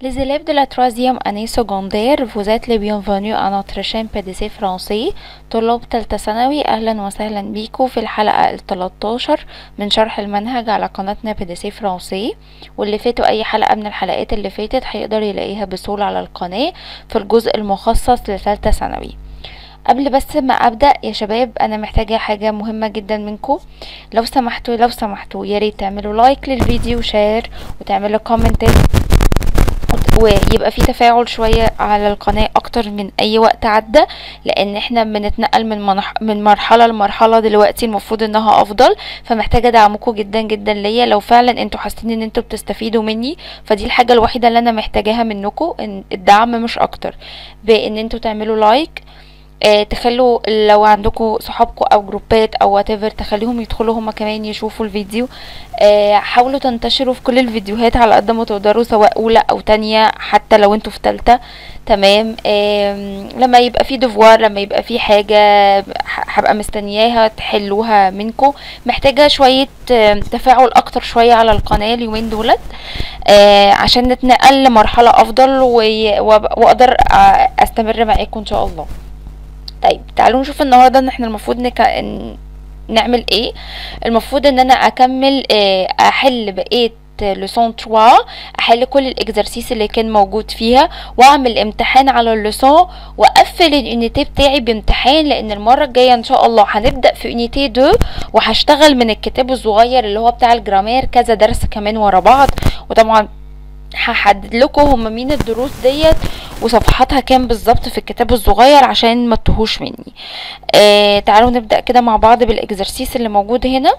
Les élèves de la troisième année secondaire, vous êtes les bienvenus à notre chaîne PDC français. طلاب تالتة ثانوي، أهلا وسهلا بيكم في الحلقة ال13 من شرح المنهج على قناتنا PDC français. واللي فاتوا أي حلقة من الحلقات اللي فاتت هيقدر يلاقيها بسهولة على القناة في الجزء المخصص لتالتة ثانوي. قبل بس ما ابدا يا شباب، انا محتاجه حاجه مهمه جدا منكم. لو سمحتوا يا ريت تعملوا لايك للفيديو وشير وتعملوا كومنتات، ويبقى في تفاعل شويه على القناه اكتر من اي وقت عدى، لان احنا بنتنقل من مرحله لمرحله دلوقتي المفروض انها افضل. فمحتاجه دعمكم جدا جدا ليا. لو فعلا انتوا حاسين ان انتوا بتستفيدوا مني، فدي الحاجه الوحيده اللي انا محتاجاها منكم، ان الدعم مش اكتر، بان انتوا تعملوا لايك. تخلوا لو عندكم صحابكم او جروبات او whatever تخليهم يدخلوا هما كمان يشوفوا الفيديو. حاولوا تنتشروا في كل الفيديوهات على قد ما تقدروا، سواء اولى او تانية، حتى لو انتوا في تالتة. تمام. لما يبقى في ديفوار، لما يبقى في حاجة هبقى مستنياها تحلوها منكم. محتاجة شوية تفاعل اكتر شوية على القناة اليومين دولت، عشان نتنقل لمرحلة افضل واقدر استمر معاكم ان شاء الله. طيب تعالوا نشوف النهارده ان احنا المفروض نعمل ايه. المفروض ان انا اكمل احل بقيه لسون 3، احل كل الاكزرسيس اللي كان موجود فيها، واعمل امتحان على اللسون، واقفل اليونيتي بتاعي بامتحان، لان المره الجايه ان شاء الله هنبدا في يونيتي 2، وهشتغل من الكتاب الصغير اللي هو بتاع الجرامير كذا درس كمان ورا بعض. وطبعا هحدد لكم هما مين الدروس ديت وصفحاتها كام بالظبط في الكتاب الصغير عشان ما تتوهوش مني. تعالوا نبدأ كده مع بعض بالاكزرسيس اللي موجود هنا.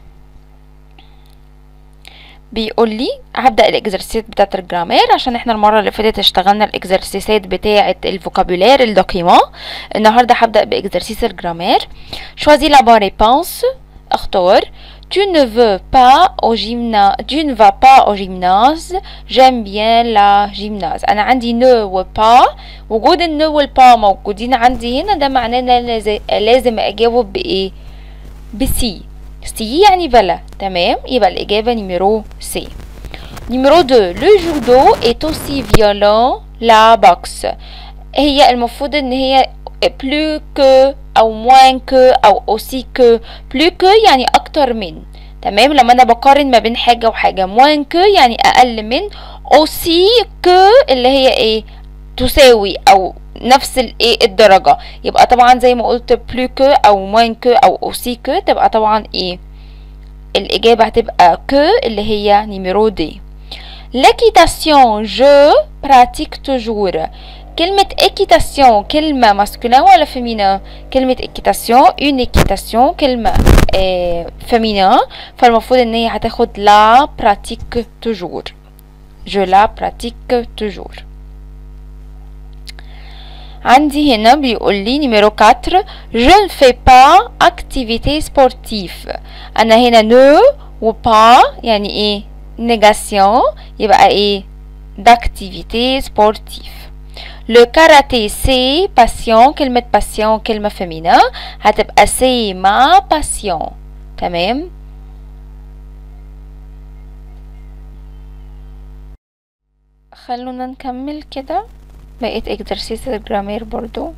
بيقول لي هبدأ الاكزرسيس بتاعت الجرامير، عشان احنا المرة اللي فاتت اشتغلنا الاكزرسيسات بتاعة الفوكابولير الدوكيمون. النهاردة هبدأ باكزرسيس الجرامير. شوازي لا بون ريبونس، اختار. Tu ne veux pas au gymnase. Tu ne vas pas au gymnase. J'aime bien la gymnase. أنا عندي ne و pas. وجود الne وال pas موجودين عندي هنا، ده معناه ان انا لازم اجاوب بايه؟ بسي. سي يعني بلا. تمام، يبقى الإجابة نيميرو سي. نيميرو 2. Le judo est aussi violent la boxe. هي المفروض ان هي plus que او moins que او aussi que. plus que يعني اكتر من. تمام، لما انا بقارن ما بين حاجة وحاجة. moins que يعني اقل من. aussi que اللي هي ايه؟ تساوي او نفس الايه الدرجة. يبقى طبعا زي ما قلت plus que او moins que او aussi que، تبقى طبعا ايه الاجابة؟ هتبقى que اللي هي نيميرو دي. l'équitation je pratique toujours. كلمة équitation كلمة ماسكولين ولا فيمينا؟ كلمة équitation une équitation كلمة فيمينا، فالمفروض ان هي هتاخد la pratique toujours. je la pratique toujours. عندي هنا بيقول لي نيميرو 4. je ne fais pas activité sportive. انا هنا ne و pas يعني ايه؟ négation، يبقى ايه؟ d'activité sportive. Le karaté c'est passion. كلمة passion كلمة فيمينا، هتبقى c'est ma passion. تمام. خلونا نكمل كده بقيت اكزرسيس الجرامير برضو.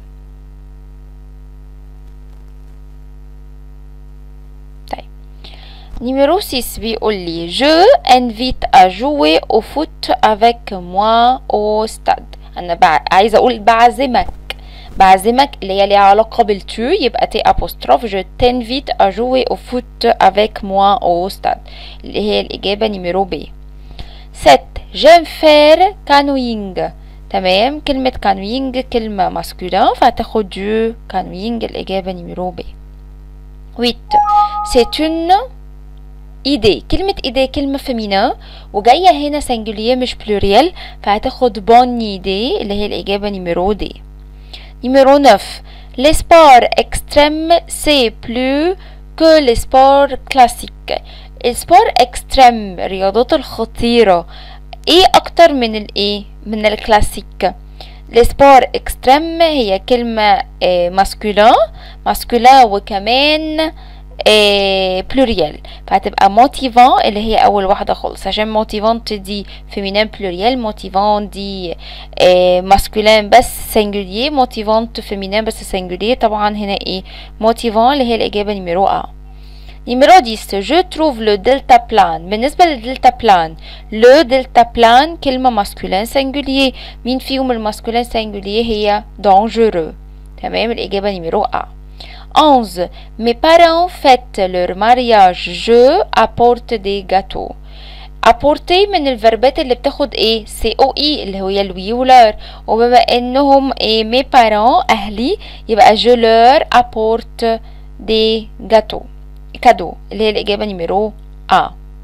طيب نيميرو 6 بيقول لي je invite à jouer au foot avec moi au stade. انا عايزه اقول بعزمك اللي هي ليها علاقه بالتو، يبقى تي apostrophe. je t'invite à jouer au foot avec moi au stade، اللي هي الاجابه نيميرو بي. 7. j'aime faire canoeing. تمام، كلمه canoeing كلمه ماسكولين، فهتاخد du canoeing، الاجابه نيميرو بي. 8. c'est une idée. كلمة idée كلمة فيمينا، وجاية هنا سنجولير مش بلوريال، فهتاخد bonne idée اللي هي الإجابة نيميرو دي. نيميرو 9. les sports extrêmes c'est plus que les sports classiques. السبور اكستريم الرياضات الخطيرة ايه اكتر من الايه؟ من الكلاسيك. السبور اكستريم هي كلمة ماسكولين وكمان بلوريال، فهتبقى موتيفان اللي هي اول واحده خالص، عشان موتيفانت دي فيمينين بلوريال، موتيفان دي ماسكولين بس سنجولير، موتيفانت فيمينين بس سنجولير. طبعا هنا ايه موتيفان اللي هي الاجابه نيميرو ا. نيميرو 10 je trouve le delta plane. بالنسبة للدلتا بلان، le delta plane كلمة ماسكولين سنجولير، مين فيهم الماسكولين سنجولير؟ هي dangereux. تمام، الإجابة نيميرو A. 11 mes parents fêtent leur mariage, je apporte des gâteaux. apporter من الفربات اللي بتاخد ايه سي او اي اللي هي الويولار، وبما انهم ايه mes parents اهلي يبقى je leur apporte des gâteaux كادو اللي هي الإجابة نيميرو A.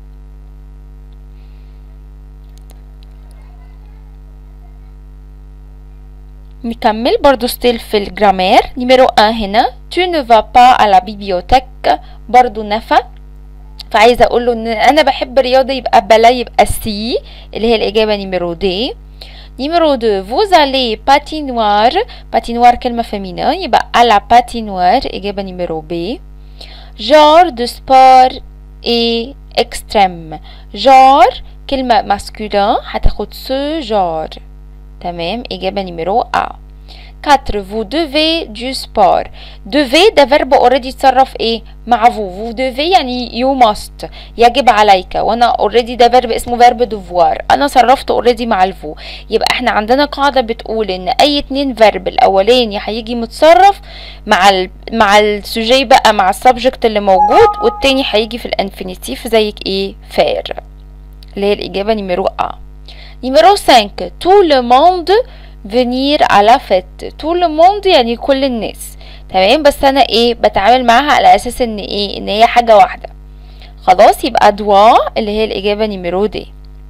نكمل برضو ستيل في الجرامير. نيميرو 1 هنا tu ne vas pas à la bibliothèque، برضو نفى، فعايزة اقول له ان انا بحب الرياضة يبقى بلا، يبقى سي اللي هي الإجابة نيميرو دي. نيميرو 2 vous allez patinoire، patinoire كلمة فيمينا يبقى à la patinoire إجابة نيميرو B. genre de sport et extrême، genre كلمة masculin هتاخد ce genre. تمام، إجابة نيميرو A. 4 vous devez du sport. devez ده verbe already اتصرف ايه مع vous devez يعني you must يجب عليك، وانا already ده verbe اسمه verbe devoir، انا صرفت already مع الفو. يبقى احنا عندنا قاعدة بتقول ان اي اتنين verb الاولاني هيجي متصرف مع السوجي بقى مع السبجكت اللي موجود، والتاني هيجي في الانفينيتيف زيك ايه faire، اللي هي الاجابة نيميرو A. نيميرو 5 tout le monde venir à la fête. tout le monde يعني كل الناس. تمام، بس انا ايه بتعامل معاها على اساس ان ايه ان هي حاجة واحدة. خلاص، يبقى دوا اللي هي الاجابة نيميرو دي.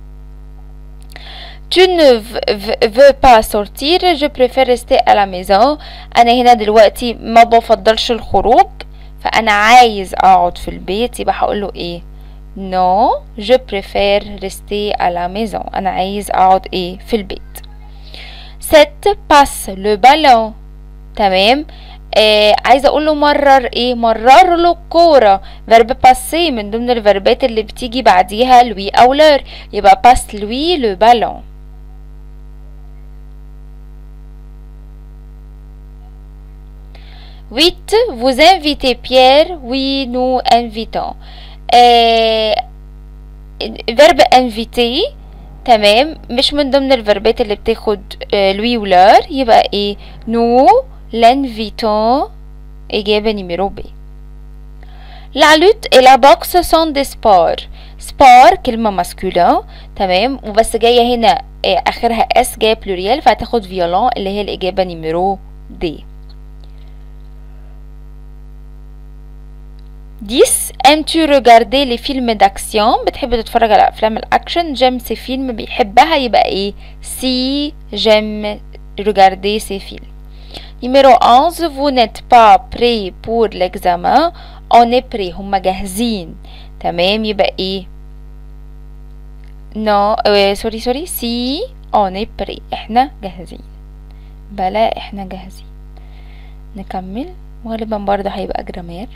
tu ne veux pas sortir, je préfère rester à la maison. انا هنا دلوقتي ما بفضلش الخروج، فانا عايز اقعد في البيت، يبقى هقوله ايه non je préfère rester à la maison، انا عايز اقعد ايه في البيت. 7 passe le ballon. تمام، عايزه اقول له مرر ايه مرر له الكوره، فيرب باسي من ضمن الفيربات اللي بتيجي بعديها لوي او لور، يبقى باس لوي لو بالون. ويت vous invitez Pierre, oui nous invitons. فيرب inviter تمام مش من ضمن الفيربات اللي بتاخد لوي ولور، يبقى ايه نو l'invitons إجابة نيميرو B. La lutte et la boxe sont des sports. sport كلمة ماسكولين تمام، وبس جاية هنا آخرها اس جاية بلوريال، فهتاخد فيولون اللي هي الإجابة نيميرو D. 10 aimes-tu regarder les films d'action؟ بتحب تتفرج على افلام الاكشن. جيم سي فيلم بيحبها، يبقى ايه سي جيم regarder ces films. numéro 11 vous n'êtes pas prêt pour l'examen. on est prêt هما جاهزين. تمام، يبقى ايه نو سوري سي on est prêt احنا جاهزين، بلا احنا جاهزين. نكمل، وغالبا برضه هيبقى جرامير.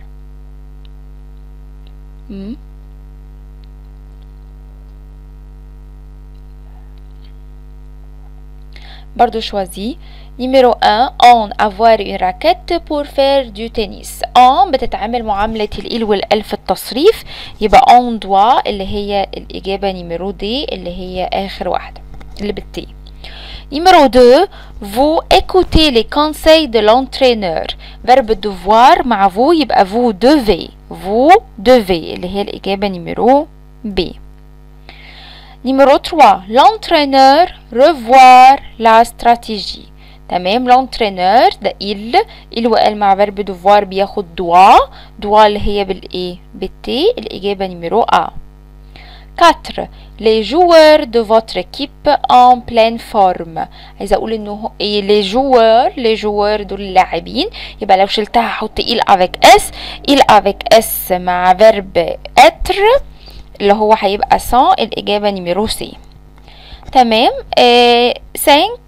برضو choisi. numéro 1 on avoir une raquette pour faire du tennis. on بتتعامل معاملة الإل والأل في التصريف، يبقى on doit اللي هي الإجابة نيميرو دي اللي هي آخر واحدة اللي بالتي. numéro 2 vous écoutez les conseils de l'entraîneur. verbe devoir مع vous يبقى vous devez اللي هي الإجابة نيميرو B. numéro 3 l'entraîneur revoir la stratégie. تمام، l'entraîneur ده il وقال مع verbe devoir بياخد doit اللي هي بالايه بالتي، الإجابة نيميرو A. 4 les joueurs de votre équipe en pleine forme. عايزه اقول انه les joueurs دول اللاعبين، يبقى لو شلتها هحط il avec s مع verbe être اللي هو هيبقى sans، الاجابه نيميرو سي. تمام. 5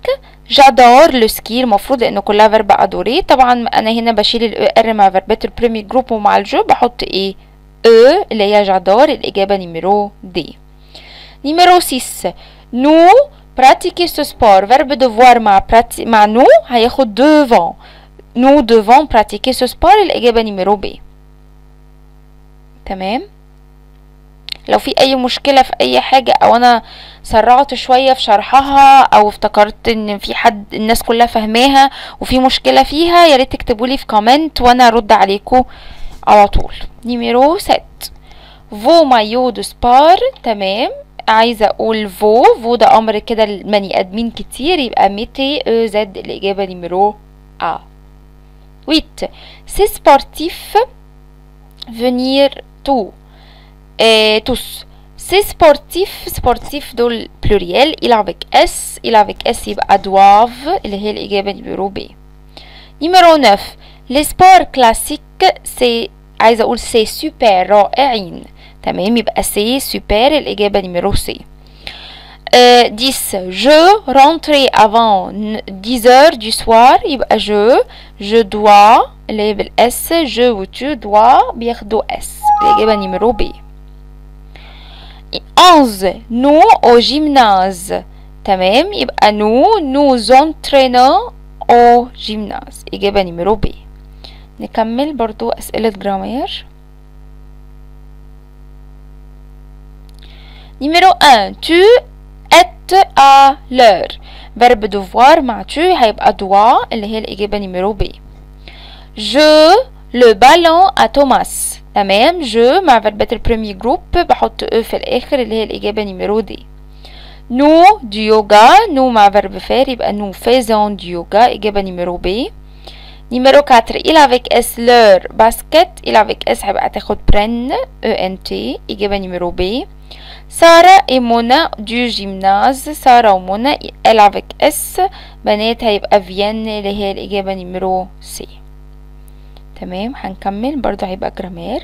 جادور لو سكي المفروض لانه كلها فيرب ادوري. طبعا انا هنا بشيل الاو ار مع فيربات البريمير جروب ومع الجو بحط ايه او اللي هي جادور. الاجابه نيميرو دي. نيميرو 6 نو براتيكي سو سبور فيرب دوفوار مع نو هياخد دوفون. نو دوفون براتيكي سو سبور. الاجابه نيميرو بي. تمام. لو في اي مشكلة في اي حاجة او انا سرعت شوية في شرحها او افتكرت ان في حد الناس كلها فهماها وفي مشكلة فيها يا ريت تكتبولي في كومنت وانا ارد عليكم على طول. نيميرو 7 فو مايو دو سبار. تمام. عايزة اقول فو ده امر كده لبني ادمين كتير يبقى ميتي او زد. الاجابة نيميرو ا. 8 سي سبورتيف فينير تو tous. C'est sportif. sportif دول pluriel. il avec s. il avec s يبقى doivent اللي هي الإجابة نيميرو ب. نيميرو 9 les sports classiques c'est عايزة أقول c'est super رائعين. تمام يبقى c'est super. الإجابة نيميرو سي. 10 je rentrer avant 10 heures du soir يبقى je dois اللي هي بالاس. je و tu dois بياخدوا s. الإجابة نيميرو ب. 11 nous au gymnase. تمام يبقى nous entraînons au gymnase. إجابة نيميرو ب. نكمل برضو أسئلة جرامير. نيميرو 1 tu es à l'heure verbe devoir مع tu هيبقى doit اللي هي الإجابة نيميرو ب. je le ballon à Thomas. تمام. جو مع فيربات البريمير جروب بحط او في الاخر اللي هي الاجابه نيميرو دي. نو دو يوغا. نو مع فيرب فير يبقى نو فيزون دو يوغا. اجابه نيميرو بي. نيميرو 4 il avec s leur basket. il avec s هيبقى تاخد برن او ان تي. اجابه نيميرو بي. سارة et منى دو جيمناز. سارة ومنى elle avec s بنات هيبقى فيان اللي هي الاجابه نيميرو سي. تمام. هنكمل برضو هيبقى جرامير.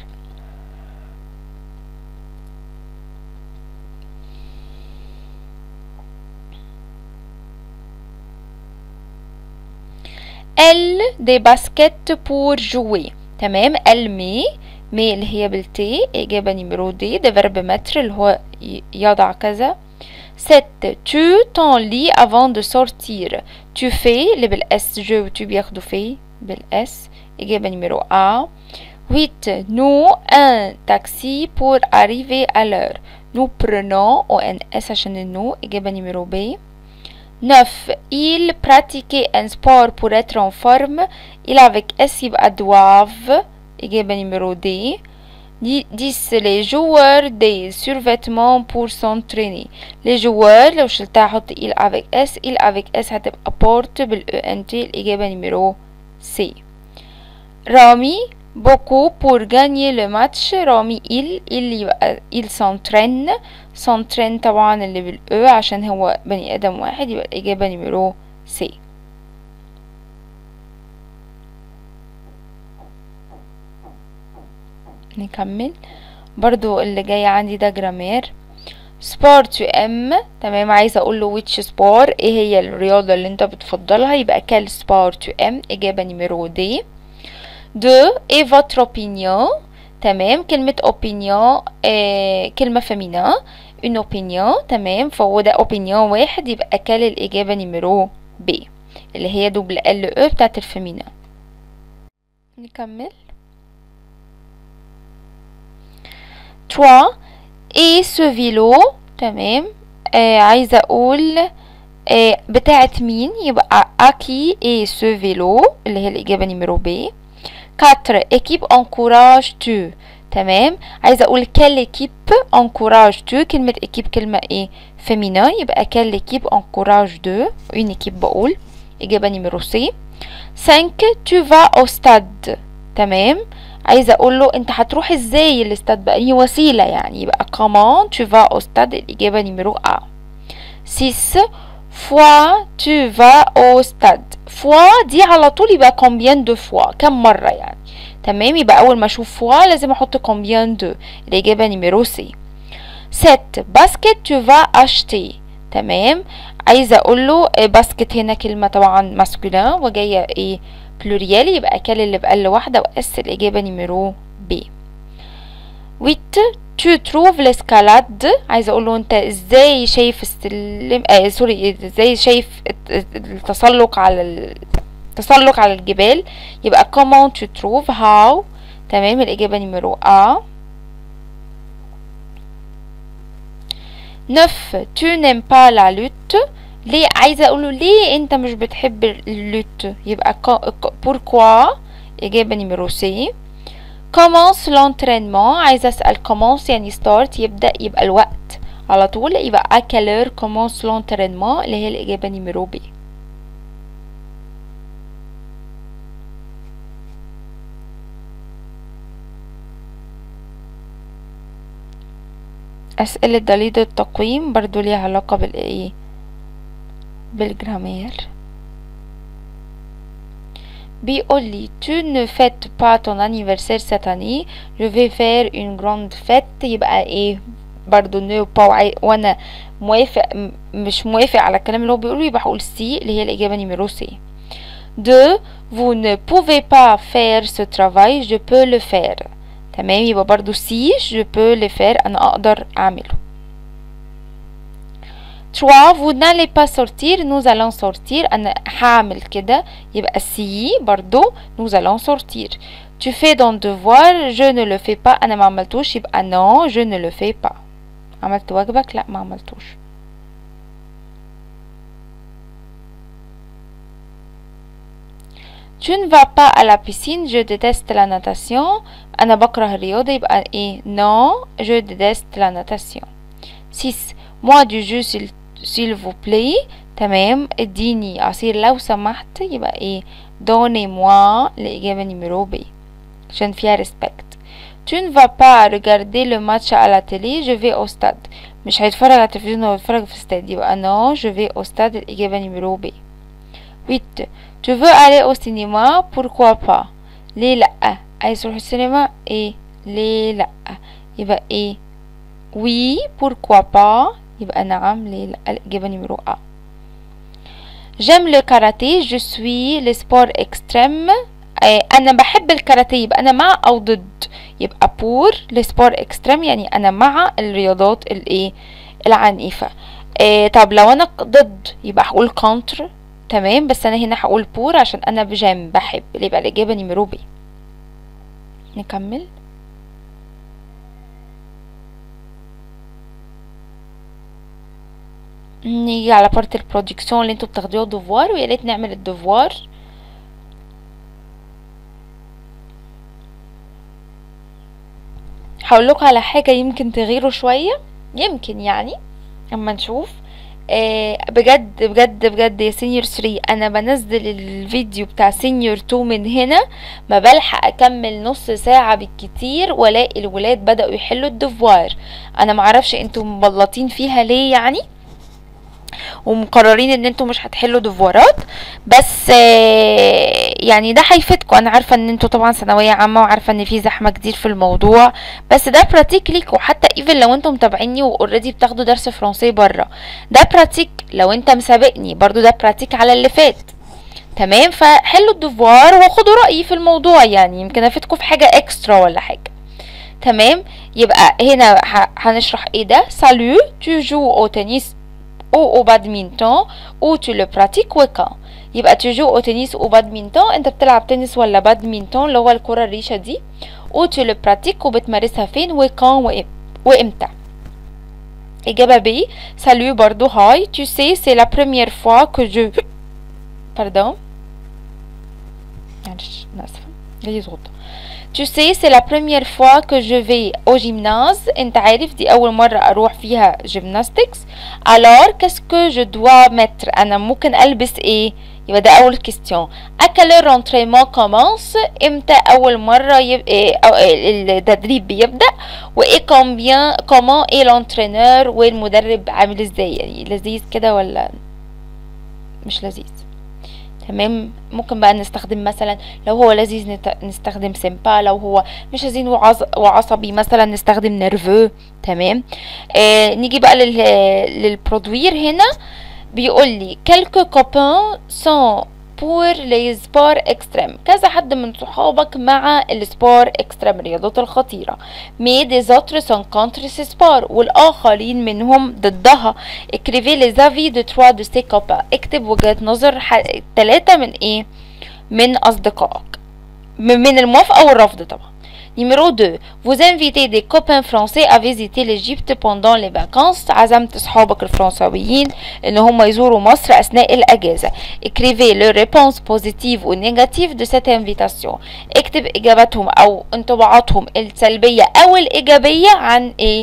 elle des baskets pour jouer. تمام. elle مي اللي هي بالتي. اجابة نيميرو دي. ده فيرب متر اللي هو يضع كذا. 7 tu t'en lis avant de sortir. tu fais اللي بالاس. جو و tu بياخدوا في بالاس. إجابة نيميرو A. 8 nous un taxi pour arriver à l'heure. nous prenons ONS عشان النو. إجابة نيميرو B. 9 il pratiquait un sport pour être en forme. il avec S يبقى doivent. إجابة نيميرو D. 10 les joueurs des survêtements pour s'entraîner. les joueurs لو شلتها احط il avec S. il avec S هتبقى porte بال ENT. الإجابة نيميرو C. رامي beaucoup pour gagner le match. رامي يبقى il s'entraîne طبعا اللي بالاو عشان هو بني ادم واحد يبقى الاجابه نيميرو سي. نكمل برضو اللي جاي عندي ده جرامير. سبور تو ام. تمام. عايزه اقول له which sport ايه هي الرياضه اللي انت بتفضلها يبقى quel sport tu aimes. اجابه نيميرو دي. 2 et votre opinion. تمام. كلمة opinion كلمة فيمينا. une opinion. تمام. فهو ده opinion واحد يبقى كال. الإجابة نيميرو ب اللي هي دوبل ال او بتاعت الفيمينا. نكمل. 3 et ce vélo. تمام. عايزة أقول بتاعت مين يبقى أكي et ce vélo اللي هي الإجابة نيميرو ب. 4 équipe encourage tu. تمام. عايزه اقول quelle équipe encourage tu. كلمه équipe كلمه ايه فيمينا يبقى quelle équipe encourage tu. une équipe بقول. اجابه نيميرو سي. 5 tu vas au stade. تمام. عايزه اقول له انت هتروح ازاي الاستاد بقى هي وسيله يعني يبقى comment tu vas au stade. الاجابه نيميرو A. 6 fois tu vas au stade. fois دي على طول يبقى combien de fois كم مرة يعني. تمام. يبقى أول ما أشوف fois لازم أحط combien de. الإجابة نيميرو سي. 7 basket tu vas acheter. تمام. عايزه اقول له باسكت هنا كلمه طبعا ماسكولين وجايه ايه بلوريال، يبقى كال اللي بقل واحده واس الاجابه نيميرو ب. 8 tu trouves l'escalade، عايزه اقول له انت ازاي شايف السلم سوري ازاي شايف التسلق على التسلق على الجبال، يبقى comment tu trouves how. تمام الاجابه نيميرو ا. 9 tu n'aimes pas la lutte، ليه عايزه اقول له ليه انت مش بتحب اللوت، يبقى pourquoi اجابه نيميرو سي. commence l'entraînement، عايزه اسال commence يعني start يبدا، يبقى الوقت على طول، يبقى à quelle heure commence l'entraînement اللي هي الاجابه نيميرو بي. اسئله دليل التقويم برضو ليها علاقه بالايه بالجرامير. بيقول لي tu ne fêtes pas ton anniversaire cette année je vais faire une grande fête، يبقى ايه برضو نو با وانا موافق مش موافق على الكلام اللي هو بيقوله، يبقى هقول سي اللي هي الاجابه نيميرو سي. 2 vous ne pouvez pas faire ce travail je peux le faire، تمام يبقى برضو سي je peux le faire انا اقدر اعمله. 3 vous n'allez pas sortir nous allons sortir انا هعمل كده، يبقى سي برضو nous allons sortir. tu fais ton devoir je ne le fais pas انا ما عملتوش، يبقى non je ne le fais pas. عملت واجبك؟ لا ما عملتوش. tu ne vas pas à la piscine je déteste la natation انا بكره الرياضة، يبقى ايه non je déteste la natation. 6 moi du jus s'il vous plaît، تمام اديني عصير لو سمحت، يبقى ايه donnez moi الإجابة نيميرو بي عشان فيها respect. tu ne vas pas regarder le match à la télé je vais au stade، مش هيتفرج على التلفزيون هو هيتفرج في استاد، يبقى non je vais au stade الإجابة نيميرو بي. 8 tu veux aller au cinéma pourquoi pas، ليه لأ عايز تروح السينما ايه ليه لأ، يبقى ايه oui pourquoi pas يبقى نعم ليه لأ الإجابة نيميرو أ. j'aime le karaté je suis le sport extrême، أنا بحب الكاراتيه يبقى أنا مع أو ضد، يبقى pour le sport extrême يعني أنا مع الرياضات الايه العنيفة. طب لو أنا ضد يبقى هقول contre، تمام بس أنا هنا هقول pour عشان أنا بجام بحب، يبقى الإجابة نيميرو بي. نكمل. نيجي على بارت البرودكسيون اللي انتوا بتاخدوها دوفوار، ويا ريت نعمل الدوفوار. هقول لكم على حاجه يمكن تغيروا شويه، يمكن يعني اما نشوف. بجد بجد بجد يا سينيور 3 انا بنزل الفيديو بتاع سينيور 2 من هنا ما بلحق اكمل نص ساعه بالكتير والاقي الولاد بداوا يحلوا الدوفوار. انا معرفش انتوا مبلطين فيها ليه يعني ومقررين ان انتوا مش هتحلوا دفوارات، بس يعني ده هيفيدكم. انا عارفه ان انتوا طبعا ثانويه عامه وعارفه ان في زحمه كتير في الموضوع، بس ده براتيك ليكوا. حتى ايفن لو انتوا متابعيني واوريدي بتاخدوا درس فرنسي بره ده براتيك، لو انت مسابقني برضو ده براتيك على اللي فات. تمام فحلوا الدفوار وخدوا رايي في الموضوع، يعني يمكن افيدكم في حاجه اكسترا ولا حاجه. تمام يبقى هنا هنشرح ايه ده. سالو tu joues au tennis ou au badminton ou tu le pratiques ou quand. يبقى tu joues au tennis ou badminton انت بتلعب تنس ولا بادمنتون اللي هو الكرة الريشة دي، ou tu le pratiques وبتمارسها فين وكان وامتى. إجابة B. salut برضو هاي. tu sais c'est la première fois que je pardon معلش أنا آسفة جاي غلطة. tu sais c'est la première fois que je vais au gymnase انت عارف دي اول مرة اروح فيها gymnastics. alors qu'est-ce que je dois mettre انا ممكن البس ايه، يبقى ده اول question. à quelle heure l'entraînement commence امتى اول مرة التدريب بيبدأ، وايه comment est l'entraîneur والمدرب عامل ازاي، يعني لذيذ كده ولا مش لذيذ. تمام ممكن بقى نستخدم مثلا لو هو لذيذ نستخدم سيمبا، لو هو مش لذيذ وعصبي مثلا نستخدم نيرفو. تمام نيجي بقى للبرودوير هنا. بيقول لي quelques copains sont pour les sports extrêmes، كذا حد من صحابك مع السبور اكستريم الرياضات الخطيرة. mais des autres sont contre ces sports، والآخرين منهم ضدها. écrivez les avis de 3 de ces copains، اكتب وجهة نظر 3 من ايه، من أصدقائك، من الموافقة والرفض طبعا. Numéro 2. Vous invitez des copains français à visiter l'Égypte pendant les vacances. عزمت صحابك الفرنساويين ان هم يزوروا مصر اثناء الاجازة. Écrivez les réponses positives ou négatives de cette invitation. اكتب اجاباتهم او انطباعاتهم السلبية او الايجابية عن ايه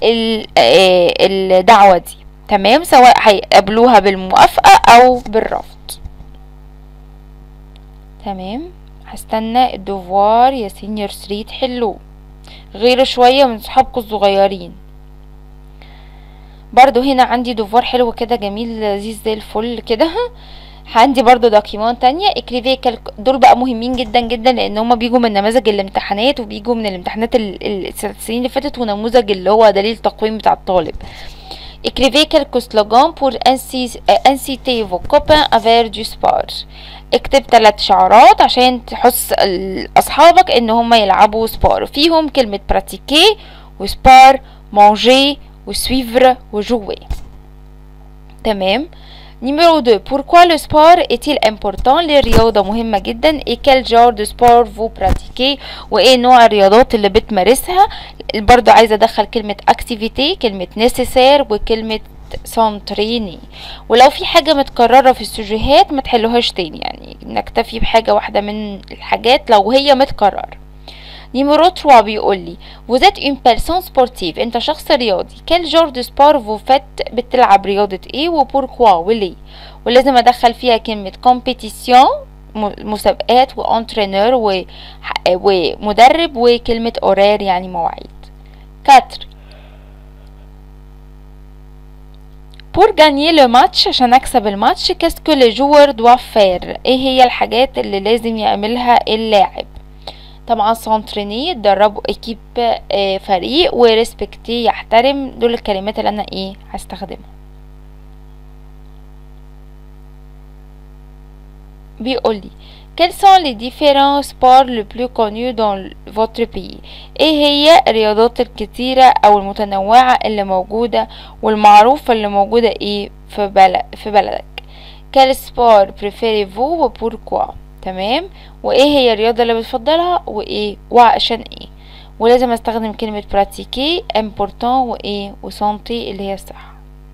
الدعوة دي. تمام، سواء هيقابلوها بالموافقة او بالرفض. تمام، هستنى الدوفوار يا سينيور 3 تحلوه، غيروا شوية من صحابكم الصغيرين. برضو هنا عندي دوفوار حلو كده جميل لذيذ زي الفل كده. عندي برضو دوكيمان تانية. دول بقى مهمين جدا جدا لان هما بيجوا من نماذج الامتحانات وبيجوا من الامتحانات السنين اللي فاتت، ونموذج اللي هو دليل تقويم بتاع الطالب. Écrivez quelques slogans pour inciter vos copains à faire du sport. اكتب 3 شعارات عشان تحث اصحابك ان هم يلعبوا سبور، فيهم كلمة pratiquer وسبار، manger وsuivre وjouer. تمام. Numéro 2. Pourquoi le sport est-il important؟ الرياضة مهمة جدا. et quel genre de sport vous pratiquez؟ وايه نوع الرياضات اللي بتمارسها؟ برضو عايزة ادخل كلمة activité، كلمة nécessaire، وكلمة s'entraîner. ولو في حاجة متكررة في السجيهات ما تحلوهاش تاني، يعني نكتفي بحاجة واحدة من الحاجات لو هي متكررة. نيميرو 3 بيقول لي vous êtes une personne sportive، انت شخص رياضي. quel genre de sport vous faites؟ بتلعب رياضة ايه وبوركوا وليه. ولازم ادخل فيها كلمة competition مسابقات، وانترينور ومدرب، وكلمة horaire يعني مواعيد. 4. pour gagner le match، عشان اكسب الماتش qu'est-ce que les joueurs doivent faire؟ ايه هي الحاجات اللي لازم يعملها اللاعب؟ طبعا سانتريني يتدربوا اكيب فريق، وريسبكتي يحترم. دول الكلمات اللي انا ايه هستخدمها. بيقولي quels sont les différents sports le plus connus dans votre pays؟ ايه هي الرياضات الكتيرة او المتنوعة اللي موجودة والمعروفة اللي موجودة ايه في بلدك. quel sport préférez-vous وبوركوا؟ تمام، وايه هي الرياضة اللي بتفضلها وايه وعشان ايه. ولازم استخدم كلمة pratiquer important وايه وسانتي اللي هي الصحة.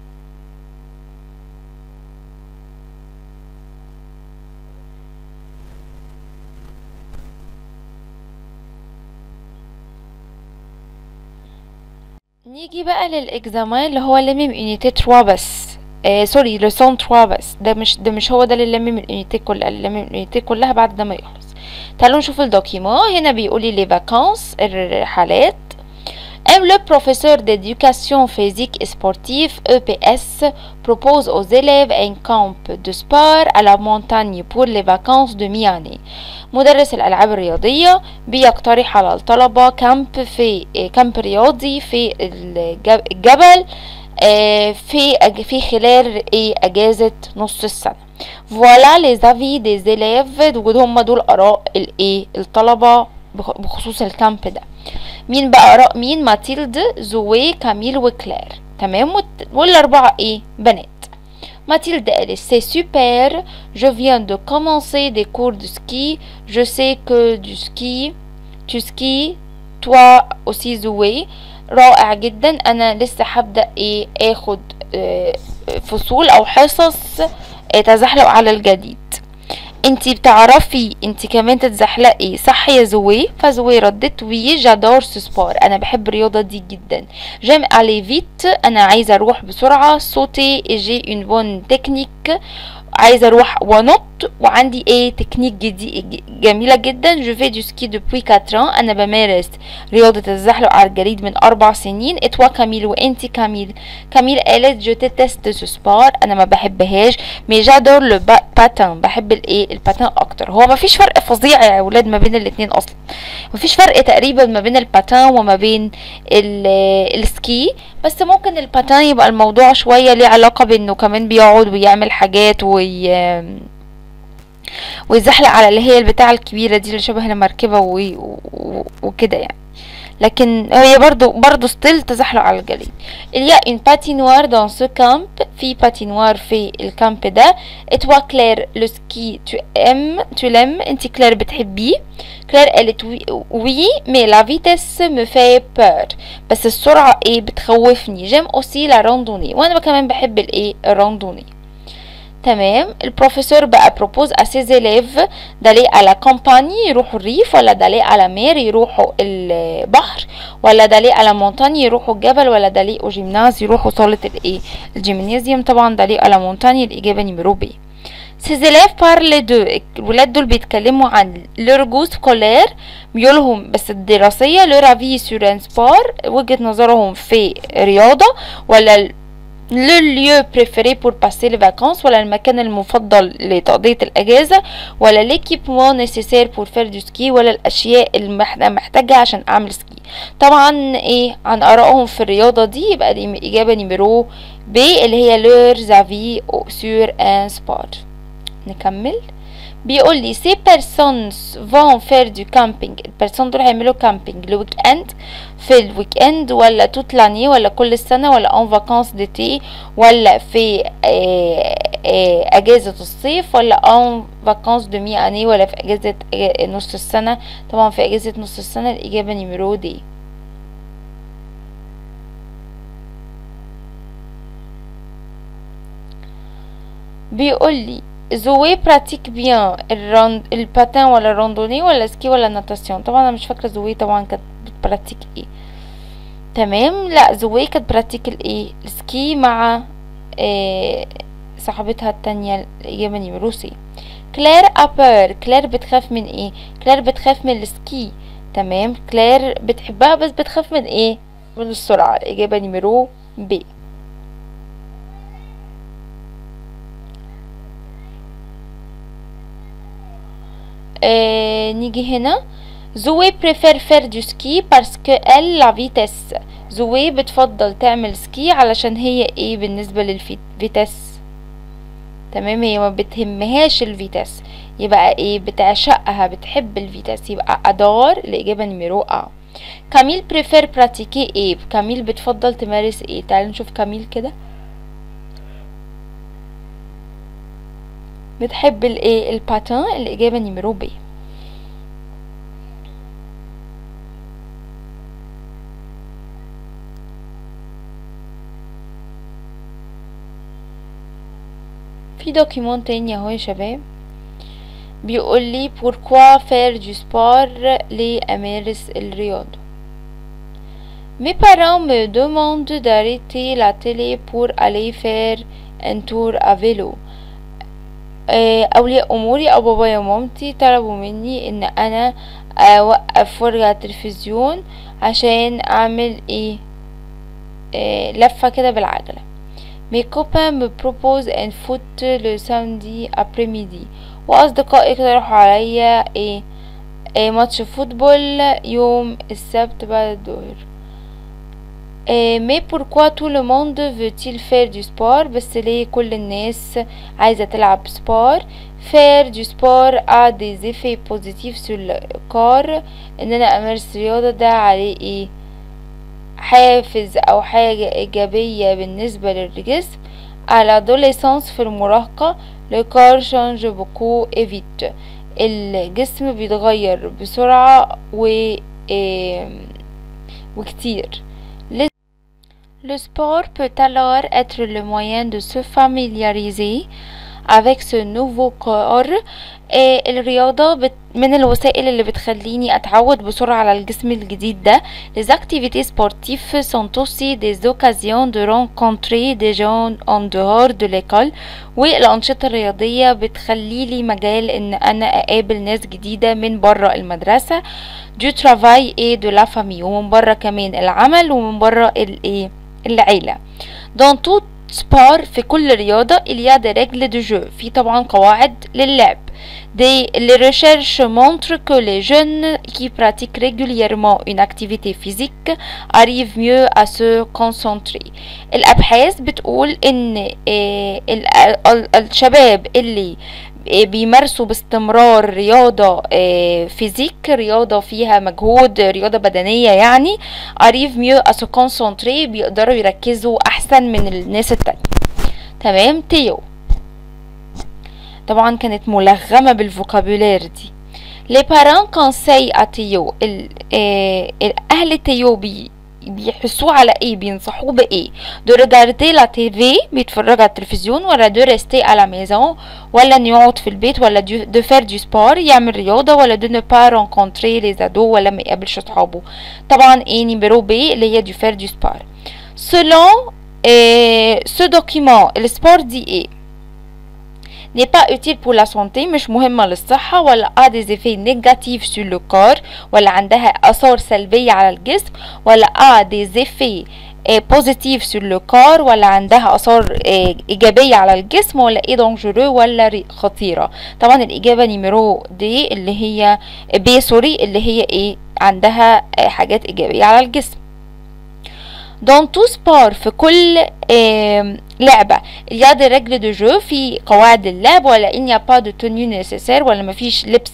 نيجي بقى للاكزامان اللي هو لمم يونيتي 3 بس. سوري لسون 3 بس. ده مش هو ده اللي لمم اليونيتي كلها، اللي لمم اليونيتي كلها بعد ده ما يخلص. تعالوا نشوف الدوكيمون. هنا بيقولي لي فاكانس الرحلات. Le professeur d'éducation physique et sportive EPS propose aux élèves un camp de sport à la montagne pour les vacances de mi-année. مدرس الألعاب الرياضية بيقترح على الطلبة كامب رياضي في الجبل في خلال أجازة نص السنة. Voilà les avis des élèves. هم دول آراء الطلبة بخصوص الكامب ده. مين بقى آراء مين؟ ماتيلد، زوي، كاميل، وكلير. تمام، والأربعة بنات. Mathilde elle c'est super, je viens de commencer des cours de ski, je sais que tu skis, toi aussi Zoé. رائع جدا، انا لسه هبدأ اخد فصول او حصص تزحلق على الجديد. انتي بتعرفي انتي كمان تتزحلقي صح يا زوي؟ فزوي ردت وي جادور سبور، انا بحب الرياضه دي جدا. جيم الي فيت، انا عايزه اروح بسرعه. صوتي جي اون بون تكنيك، عايزه اروح ونط وعندي تكنيك جميله جدا. جو في دو سكي دوبوي 4 ans، انا بمارس رياضه الزحلق على الجليد من 4 سنين. اتوا كاميل، وانتي كاميل؟ كاميل قالت جو تيست سو سبور، انا ما بحبهاش. مي جادور لو باتان، بحب الباتان اكتر. هو ما فيش فرق فظيع يا اولاد ما بين الاثنين اصلا، ما فيش فرق تقريبا ما بين الباتان وما بين السكي. بس ممكن الباتان يبقى الموضوع شوية ليه علاقة بانه كمان بيقعد ويعمل حاجات ويزحلق على اللي هي البتاعة الكبيرة دي اللي شبه المركبة وكده يعني. لكن هي برضو ستيل تزحلق على الجليد. اليا ان باتينوار دون سو كامب، في باتينوار في الكامب ده. اتوا كلير لو سكي تو لم، انتي كلير بتحبيه. كلير قالت وي مي لا فيتيس مو في بور، بس السرعة ايه بتخوفني. جيم اوسي لا راندوني، وانا كمان بحب الايه الراندوني. تمام. البروفيسور بقى بروبوز اسيز élèves d'aller à la campagne يروحوا الريف، ولا d'aller à la mer يروحوا البحر، ولا d'aller à la montagne يروحوا الجبل، ولا d'aller au gymnase يروحوا صالة الايه الجيمنازيوم. طبعا d'aller à la montagne الإجابة نمرو ب. ces élèves parlent de، الولاد دول بيتكلموا عن leur goût scolaire ميولهم بس الدراسية، leur avis sur un sport وجهة نظرهم في رياضة، ولا le lieu préféré pour passer les vacances، ولا المكان المفضل لتقضية الأجازة، ولا l'équipement nécessaire pour faire du ski، ولا الأشياء المحتاجة عشان أعمل سكي. طبعا ايه عن آرائهم في الرياضة دي، يبقى دي إجابة نمرو ب اللي هي leurs avis sur un sport. نكمل. بيقول لي ces personnes vont faire du camping، البيرسون دول هيعملوا كامبينج الويك اند، في الويك اند، ولا توت لاني، ولا كل السنة، ولا en vacances d'été، ولا في اجازة الصيف، ولا en vacances de mi-année، ولا في اجازة نص السنة. طبعا في اجازة نص السنة الإجابة نمرو دي. بيقول لي زوي براتيك بيان الباتان ولا الراندوني ولا سكي ولا ناتاسيون. طبعا انا مش فاكره زوي طبعا كانت براتيك ايه. تمام. لا زوي كانت براتيك الايه السكي مع صاحبتها التانية. الاجابه نمرو سي. كلير ابر، كلير بتخاف من ايه؟ كلير بتخاف من السكي. تمام. كلير بتحبها بس بتخاف من ايه؟ من السرعه. الاجابه نمرو ب. نيجي هنا. زوي بريفير فير دو سكي باسكو ال لا فيتيس. زوي بتفضل تعمل سكي علشان هي ايه بالنسبة للفيتيس. تمام. هي ما بتهمهاش الفيتيس، يبقى ايه بتعشقها بتحب الفيتيس، يبقى ادار. الاجابة نمرو ا. كاميل بريفير براتيكي ايه، كاميل بتفضل تمارس ايه. تعالوا نشوف كاميل كده. بتحب الايه الباتان. الاجابه نمرو ب. في دوكيمون تاني اهو يا شباب. بيقول لي pourquoi faire du sport ليه امارس الرياضه. mes parents me demandent d'arrêter la télé pour aller faire un tour à vélo. اولياء اموري او بابايا ومامتي طلبوا مني ان انا اوقف فرجة على التلفزيون عشان اعمل ايه لفة كده بالعجلة. mes copains me proposent un foot le samedi après-midi، واصدقائي اقترحوا عليا ماتش فوتبول يوم السبت بعد الظهر. mais pourquoi tout le monde veut-il faire du sport؟ بس ليه كل الناس عايزة تلعب سبور؟ faire du sport a des effets positifs sur le corps، ان انا امارس رياضة ده عليه ايه حافز او حاجة ايجابية بالنسبة للجسم. à l'adolescence في المراهقة le corps change beaucoup et vite، الجسم بيتغير بسرعة وكتير. Le sport peut alors être le moyen de se familiariser avec ce nouveau corps. الرياضة من الوسائل اللي بتخليني أتعود بسرعة على الجسم الجديد ده. Les activités sportives sont aussi des occasions de rencontrer des gens en dehors de l'école. والأنشطة الرياضية بتخليلي مجال إن أنا أقابل ناس جديدة من برا المدرسة. du travail et de la famille، ومن برا كمان العمل، ومن برا العيلة. dans tout sport في كل رياضة il y a des règles de jeu، في طبعا قواعد للعب. Les recherches montrent que les jeunes qui pratiquent régulièrement une activité physique arrivent mieux à se concentrer. الأبحاث بتقول إن الشباب اللي بيمارسوا باستمرار رياضة فيزيك، رياضة فيها مجهود، رياضة بدنية يعني، arrivent mieux à se concentrer، بيقدروا يركزوا أحسن من الناس التانية. تمام. تيو طبعا كانت ملغمة بالفوكابولير دي. les parents conseillent à تيو أهل تيو بيحسوه على ايه، بينصحوه بايه؟ de regarder la TV، بيتفرج على التلفزيون، ولا de rester à la maison، ولا انه يقعد في البيت، ولا de faire du sport، يعمل رياضة، ولا de ne pas rencontrer les ados، ولا ما يقابلش اصحابه؟ طبعا ايه نمبرو بي اللي هي du faire du sport. selon ce document السبور دي ايه؟ n'est pas utile pour la santé، مش مهمة للصحة، ولا a des effets négatifs sur le corps، ولا عندها آثار سلبية على الجسم، ولا a des effets positifs sur le corps، ولا عندها آثار إيجابية على الجسم، ولا ايه dangereux، ولا خطيرة؟ طبعا الإجابة نيميرو دي اللي هي بي سوري اللي هي ايه عندها حاجات إيجابية على الجسم. dans tout sport في كل لعبة il y a des règles de jeu، في قواعد للعب، ولا il n'y a pas de tenue nécessaire، ولا مفيش لبس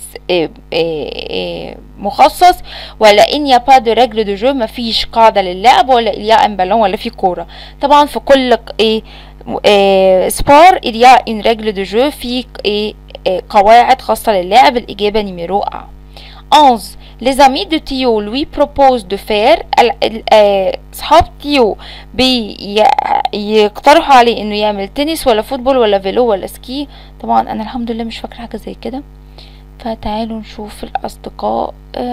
مخصص، ولا il n'y a pas de règles de jeu، مفيش قاعدة للعب، ولا il y a un ballon، ولا في كورة؟ طبعا في كل sport il y a une règle de jeu، في قواعد خاصة للعب. الإجابة نيميرو A. 11 les amis de Théo lui proposent de faire، صحاب تيو بيقترحوا عليه انه يعمل تنس، ولا فوتبول، ولا فيلو، ولا سكي؟ طبعا انا الحمد لله مش فاكره حاجه زي كده، فتعالوا نشوف الاصدقاء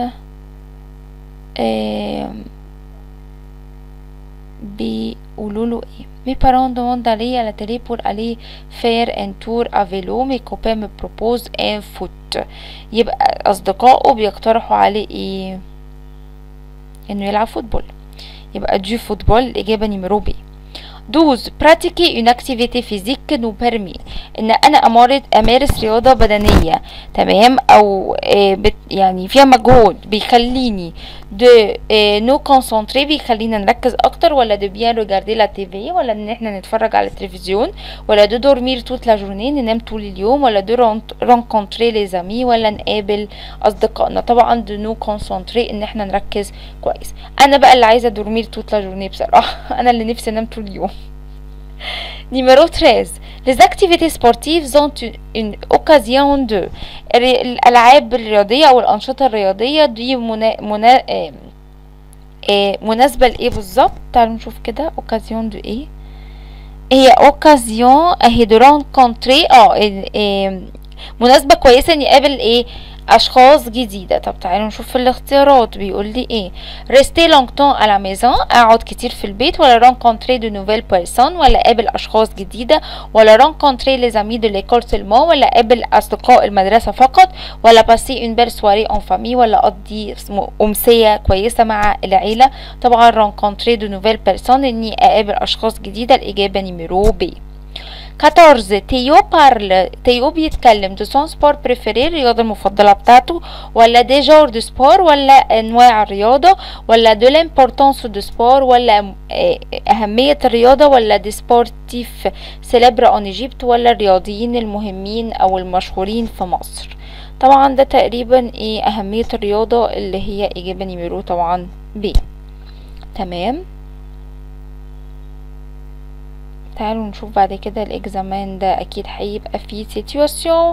بيقولوا له ايه. mes parents demandent d'aller à la télé pour aller faire un tour à vélo، mes copains me proposent un foot. يبقى أصدقائه بيقترحوا عليه ايه؟ انه يلعب فوتبول، يبقى دو فوتبول. الإجابة نيميرو بي. 12 pratiquer une activité physique nous permet، ان انا امارس رياضة بدنية، تمام، او يعني فيها مجهود، بيخليني نو كونسنتري، بيخلينا نركز اكتر، ولا دو بيان ريجاردي لا تي في، ولا ان احنا نتفرج على التلفزيون، ولا دو دورمير توت لا جورني، ننام طول اليوم، ولا دو رونكونتري لي زامي، ولا نقابل اصدقائنا؟ طبعا دو نو كونسنتري ان احنا نركز كويس. انا بقى اللي عايزه دورمير توت لا جورني بصراحه، انا اللي نفسي انام طول اليوم. Numéro 13 les activités sportives ont une occasion de، الألعاب الرياضية أو الأنشطة الرياضية دي مناسبة لإيه بالظبط؟ تعالوا نشوف كده occasion de إيه. هي occasion اهي de rencontrer مناسبة كويسة ان يقابل ايه اشخاص جديدة. طب تعالوا نشوف في الاختيارات بيقول لي ايه. rester longtemps à la maison، اقعد كتير في البيت، ولا rencontrer de nouvelles personnes، ولا اقابل اشخاص جديدة، ولا rencontrer les amis de l'école seulement، ولا اقابل اصدقاء المدرسة فقط، ولا passer une belle soirée en famille، ولا اقضي امسية كويسة مع العيلة. طبعا rencontrer de nouvelles personnes اني اقابل اشخاص جديدة. الاجابة نيميرو بي. 14 تيو بيتكلم دو سون سبور بريفيري، الرياضة المفضلة بتاعته، ولا دي جور دو سبور، ولا انواع الرياضة، ولا دو لامبورتونس دو سبور، ولا اهمية الرياضة، ولا دي سبورتيف سيلبر اون ايجيبت، ولا الرياضيين المهمين او المشهورين في مصر. طبعا ده تقريبا ايه اهمية الرياضة اللي هي اجابة نيميرو طبعا بي. تمام. تعالوا نشوف بعد كده الاكزامان ده اكيد هيبقى فيه سيتواسيون.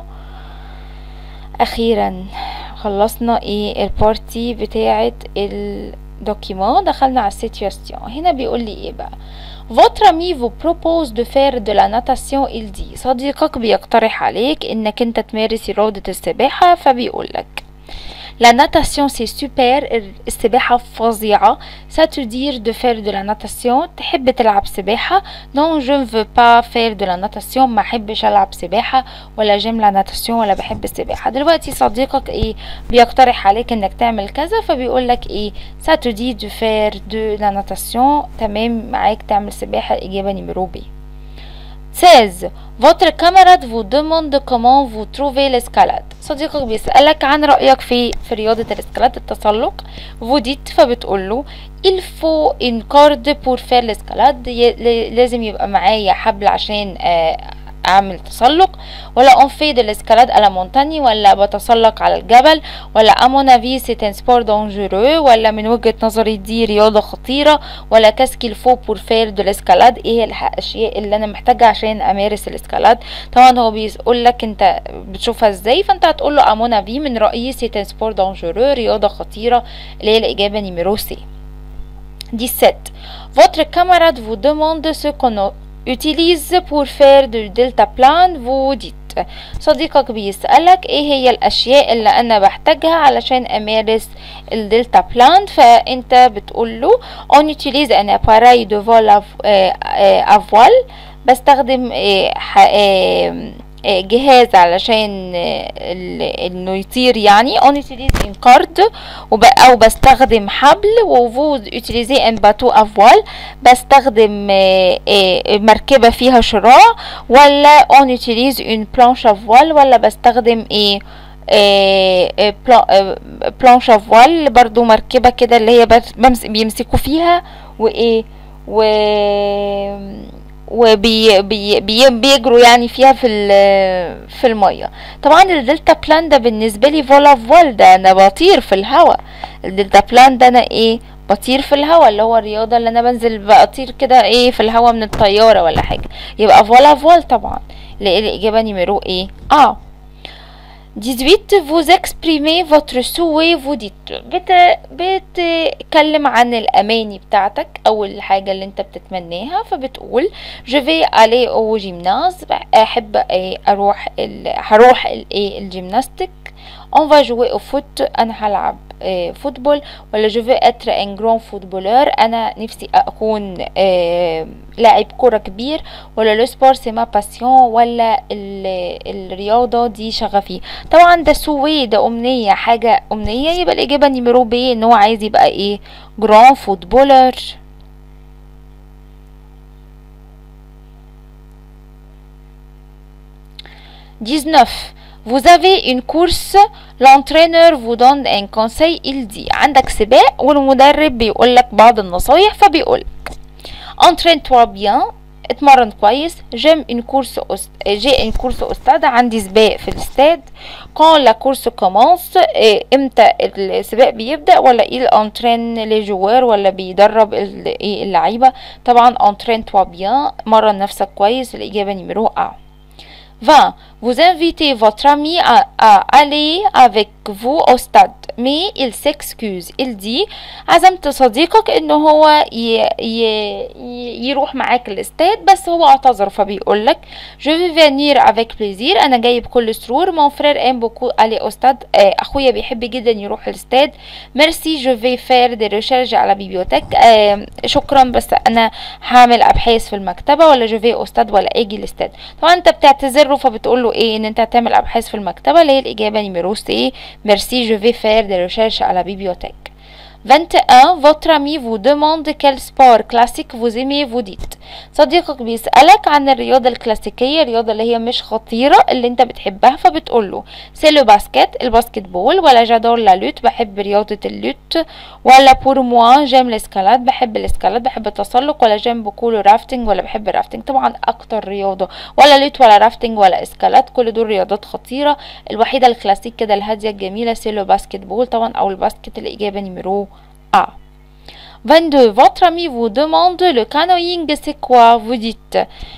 اخيرا خلصنا ايه البارتي بتاعه الدوكيمون، دخلنا على السيتواسيون. هنا بيقول لي ايه بقى. votre ami vous propose de faire de la natation il dit، صديقك بيقترح عليك انك انت تمارس رياضة السباحة، فبيقول لك la natation c'est super، السباحة فظيعة. ça te dire de faire de la natation، تحب تلعب سباحة. non je ne veux pas faire de la natation، ما احبش العب سباحة، ولا j'aime la natation، ولا بحب السباحة. دلوقتي صديقك ايه بيقترح عليك انك تعمل كذا، فبيقول لك ايه ça te dit de faire de la natation، تمام معاك تعمل سباحة. الإجابة نيميرو بي. 16 votre camarade vous demande comment vous trouvez l'escalade، صديقك بيسألك عن رأيك في رياضة الاسكالات التسلق. فوديت فبتقوله il faut une corde pour faire l'escalade، لازم يبقى معايا حبل عشان اعمل تسلق، ولا on fait de l'escalade à la montagne، ولا بتسلق على الجبل، ولا à mon avis c'est un sport dangereux، ولا من وجهة نظري دي رياضة خطيرة، ولا qu'est-ce qu'il faut pour faire de l'escalade، ايه الاشياء اللي انا محتاجة عشان امارس الاسكالاد. طبعا هو بيقول لك انت بتشوفها ازاي، فانت هتقول له à mon avis من رأيي c'est un sport dangereux، رياضة خطيرة، اللي هي الإجابة نيميرو سي. 17. Votre camarade vous demande ce qu'on utilise pour faire du deltaplane. vous dites صديقك بيسألك ايه هي الاشياء اللي انا بحتاجها علشان امارس الدلتابلان، فانت بتقول له on utilise un appareil de vol à voile، بستخدم جهاز علشان انه يطير، يعني on utilise une corde او بستخدم حبل، وفو utiliser un bateau à voile بستخدم مركبة فيها شراع، ولا on utilise une planche à voile، ولا بستخدم ايه planche à voile برضو مركبة كده اللي هي بيمسكوا فيها وايه وبيجروا يعني فيها في الميه. طبعا الدلتا بلان ده بالنسبه لي فولا فول، ده انا بطير في الهواء. الدلتا بلان ده انا ايه بطير في الهواء، اللي هو الرياضه اللي انا بنزل بطير كده ايه في الهواء من الطياره ولا حاجه، يبقى فولا فول طبعا. الاجابه نيميرو ايه 18. vous exprimez votre souhait. vous dites بتتكلم عن الاماني بتاعتك او الحاجه اللي انت بتتمناها، فبتقول je vais aller au gymnase، احب هروح الجيمناستيك. on va jouer au foot، انا هلعب فوتبول، ولا je veux être un grand footballeur، انا نفسي اكون لاعب كرة كبير، ولا le sport c'est ma passion، ولا الرياضة دي شغفي. طبعا ده سوي، ده امنية، حاجة امنية، يبقى الاجابة نيميرو بي ان هو عايز يبقى ايه grand footballer. 19. vous avez une course، l'entraîneur vous donne un conseil، il dit عندك سباق والمدرب بيقولك بعض النصايح، فبيقولك entraîne-toi bien، اتمرن كويس. j'ai une course au stade، عندي سباق في الاستاد. quand la course commence، امتى السباق بيبدأ، ولا il entraîne les joueurs، ولا بيدرب اللعيبة. طبعا entraîne-toi bien، مرن نفسك كويس، الإجابة نيميرو 20. vous invitez votre ami à aller avec vous au stade mais il s'excuse، il dit عزمت صديقك انه هو يروح معاك الاستاد، بس هو اعتذر، فبيقولك je vais venir avec plaisir، انا جاي بكل سرور. mon frère aime beaucoup aller au stade، اخويا بيحب جدا يروح الاستاد. merci je vais faire des recherches على بيبيوتك، شكرا بس انا هعمل ابحاث في المكتبة، ولا je vais au stade، ولا اجي الاستاد. طبعا انت بتعتذر، فبتقول له ايه ان انت هتعمل ابحاث في المكتبة، اللي هي الاجابة نيميرو سي merci je vais faire des recherches à la bibliothèque. 21. votre ami vous demande quel sport classique vous aimez. vous dites صديقك بيسألك عن الرياضة الكلاسيكية، الرياضة اللي هي مش خطيرة اللي انت بتحبها، فبتقوله c'est le basket، الباسكت بول، ولا j'adore la lutte، بحب رياضة اللوت، ولا pour moi j'aime l'escalade، بحب الاسكالاد، بحب التسلق، ولا j'aime beaucoup le rafting، ولا بحب الرافتنج. طبعا اكتر رياضة ولا لوت ولا رافتنج ولا اسكالاد، كل دول رياضات خطيرة. الوحيدة الكلاسيك كده الهادية الجميلة c'est le basket بول طبعا، او الباسكت، الإجابة نيميرو 22. votre ami vous demande le canoeing c'est quoi. vous dites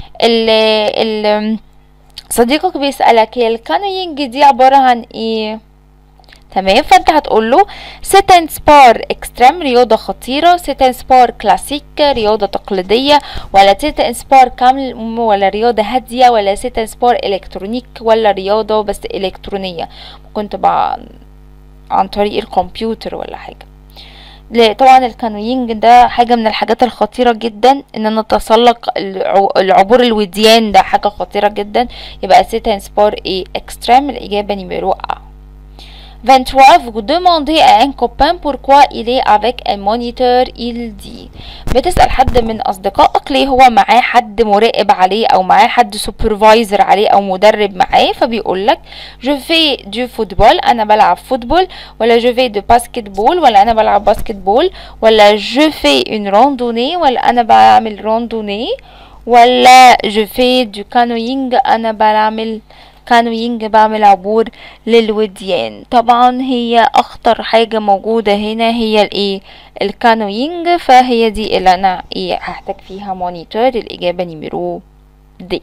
صديقك بيسألك هي الكانوينج دي عبارة عن ايه؟ تمام، فانت هتقول له c'est un sport extrême، رياضة خطيرة. c'est un sport classique، رياضة تقليدية، ولا c'est un sport calme، ولا رياضة هادية، ولا c'est un sport électronique، ولا رياضة بس إلكترونية، ممكن تبقى عن طريق الكمبيوتر ولا حاجة. طبعا الكانوينج ده حاجة من الحاجات الخطيرة جدا، ان نتسلق العبور الوديان، ده حاجة خطيرة جدا، يبقى c'est un sport extrême، الإجابة نيميرو 23 vous demandez à un copain pourquoi il est avec un moniteur il dit. بتسأل حد من أصدقائك ليه هو معاه حد مراقب عليه أو معاه حد سوبرفايزر عليه أو مدرب معاه، فبيقولك je fais du football أنا بلعب فوتبول، ولا je fais du basketball ولا أنا بلعب باسكتبول، ولا je fais une randonnée ولا أنا بعمل randonnée، ولا je fais du canoeing أنا بعمل كانوينج بعمل عبور للوديان. طبعا هي اخطر حاجة موجودة هنا هي الايه الكانوينج، فهي دي اللي انا هحتاج فيها مونيتور. الاجابة نمرو دي.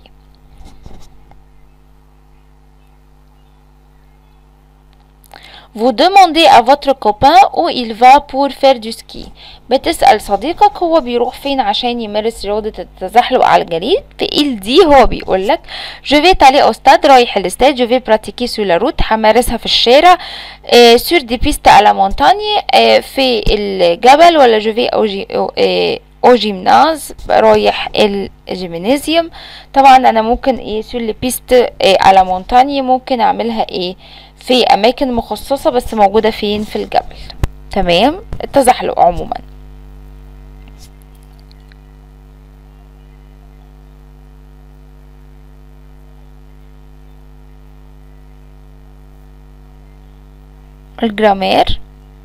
Vous demandez à votre copain où il va pour faire du ski. بتسأل صديقك هو بيروح فين عشان يمارس رياضة التزحلق على الجليد. في il dit هو بيقولك je vais aller au stade رايح الاستاد، je vais pratiquer sur la route همارسها في الشارع، sur des pistes à la montagne في الجبل، ولا je vais au gymnase رايح الجيمنازيوم. طبعا انا ممكن sur les pistes à la montagne ممكن اعملها في اماكن مخصصة بس موجودة فين في الجبل. تمام. التزحلق عموما. الجرامير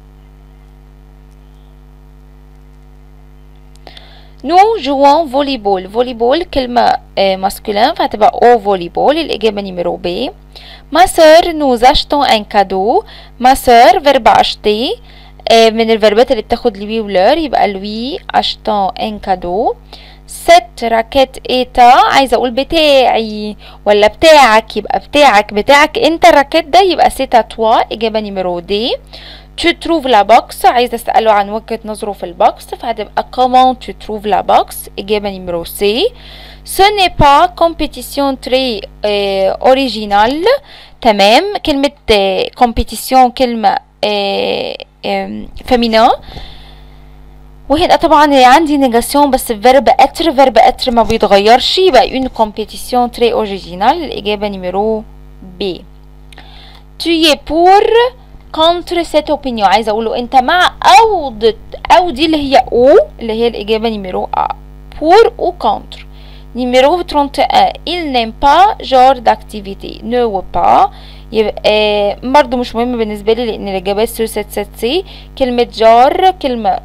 نو جوان فوليبول. فوليبول كلمة ماسكولين فهتبقى او فوليبول. الإجابة نمرو بي. ما سور نوز اشتون ان كادو. ما سور فيرب اشتي من الفيربات اللي بتاخد لوي ولور، يبقى لوي اشتون ان كادو. ست راكيت ايتا عايزه اقول بتاعي ولا بتاعك، يبقى بتاعك انت الراكيت ده، يبقى سيتا توا. اجابه نمرو دي. tu trouves la box عايزه اساله عن وجهه نظره في البوكس، فهتبقى comment tu trouves la box. اجابه نمرو سي. ce n'est pas compétition très original. تمام. كلمه compétition كلمه فيمينا، وهنا طبعا عندي نيجاسيون بس فيرب اتر ما بيتغيرش، يبقى une compétition très originale. الاجابه نمرو بي. tu es pour contre cette opinion عايزه اقوله انت مع او ضد، او دي اللي هي او اللي هي الاجابه نمرو ا. pour ou contre. نمرو 31 il n'aime pas genre d'activité. ne veut pas يبقى برضو مش مهم بالنسبه لي لان الاجابات سو سي. كلمه جار كلمه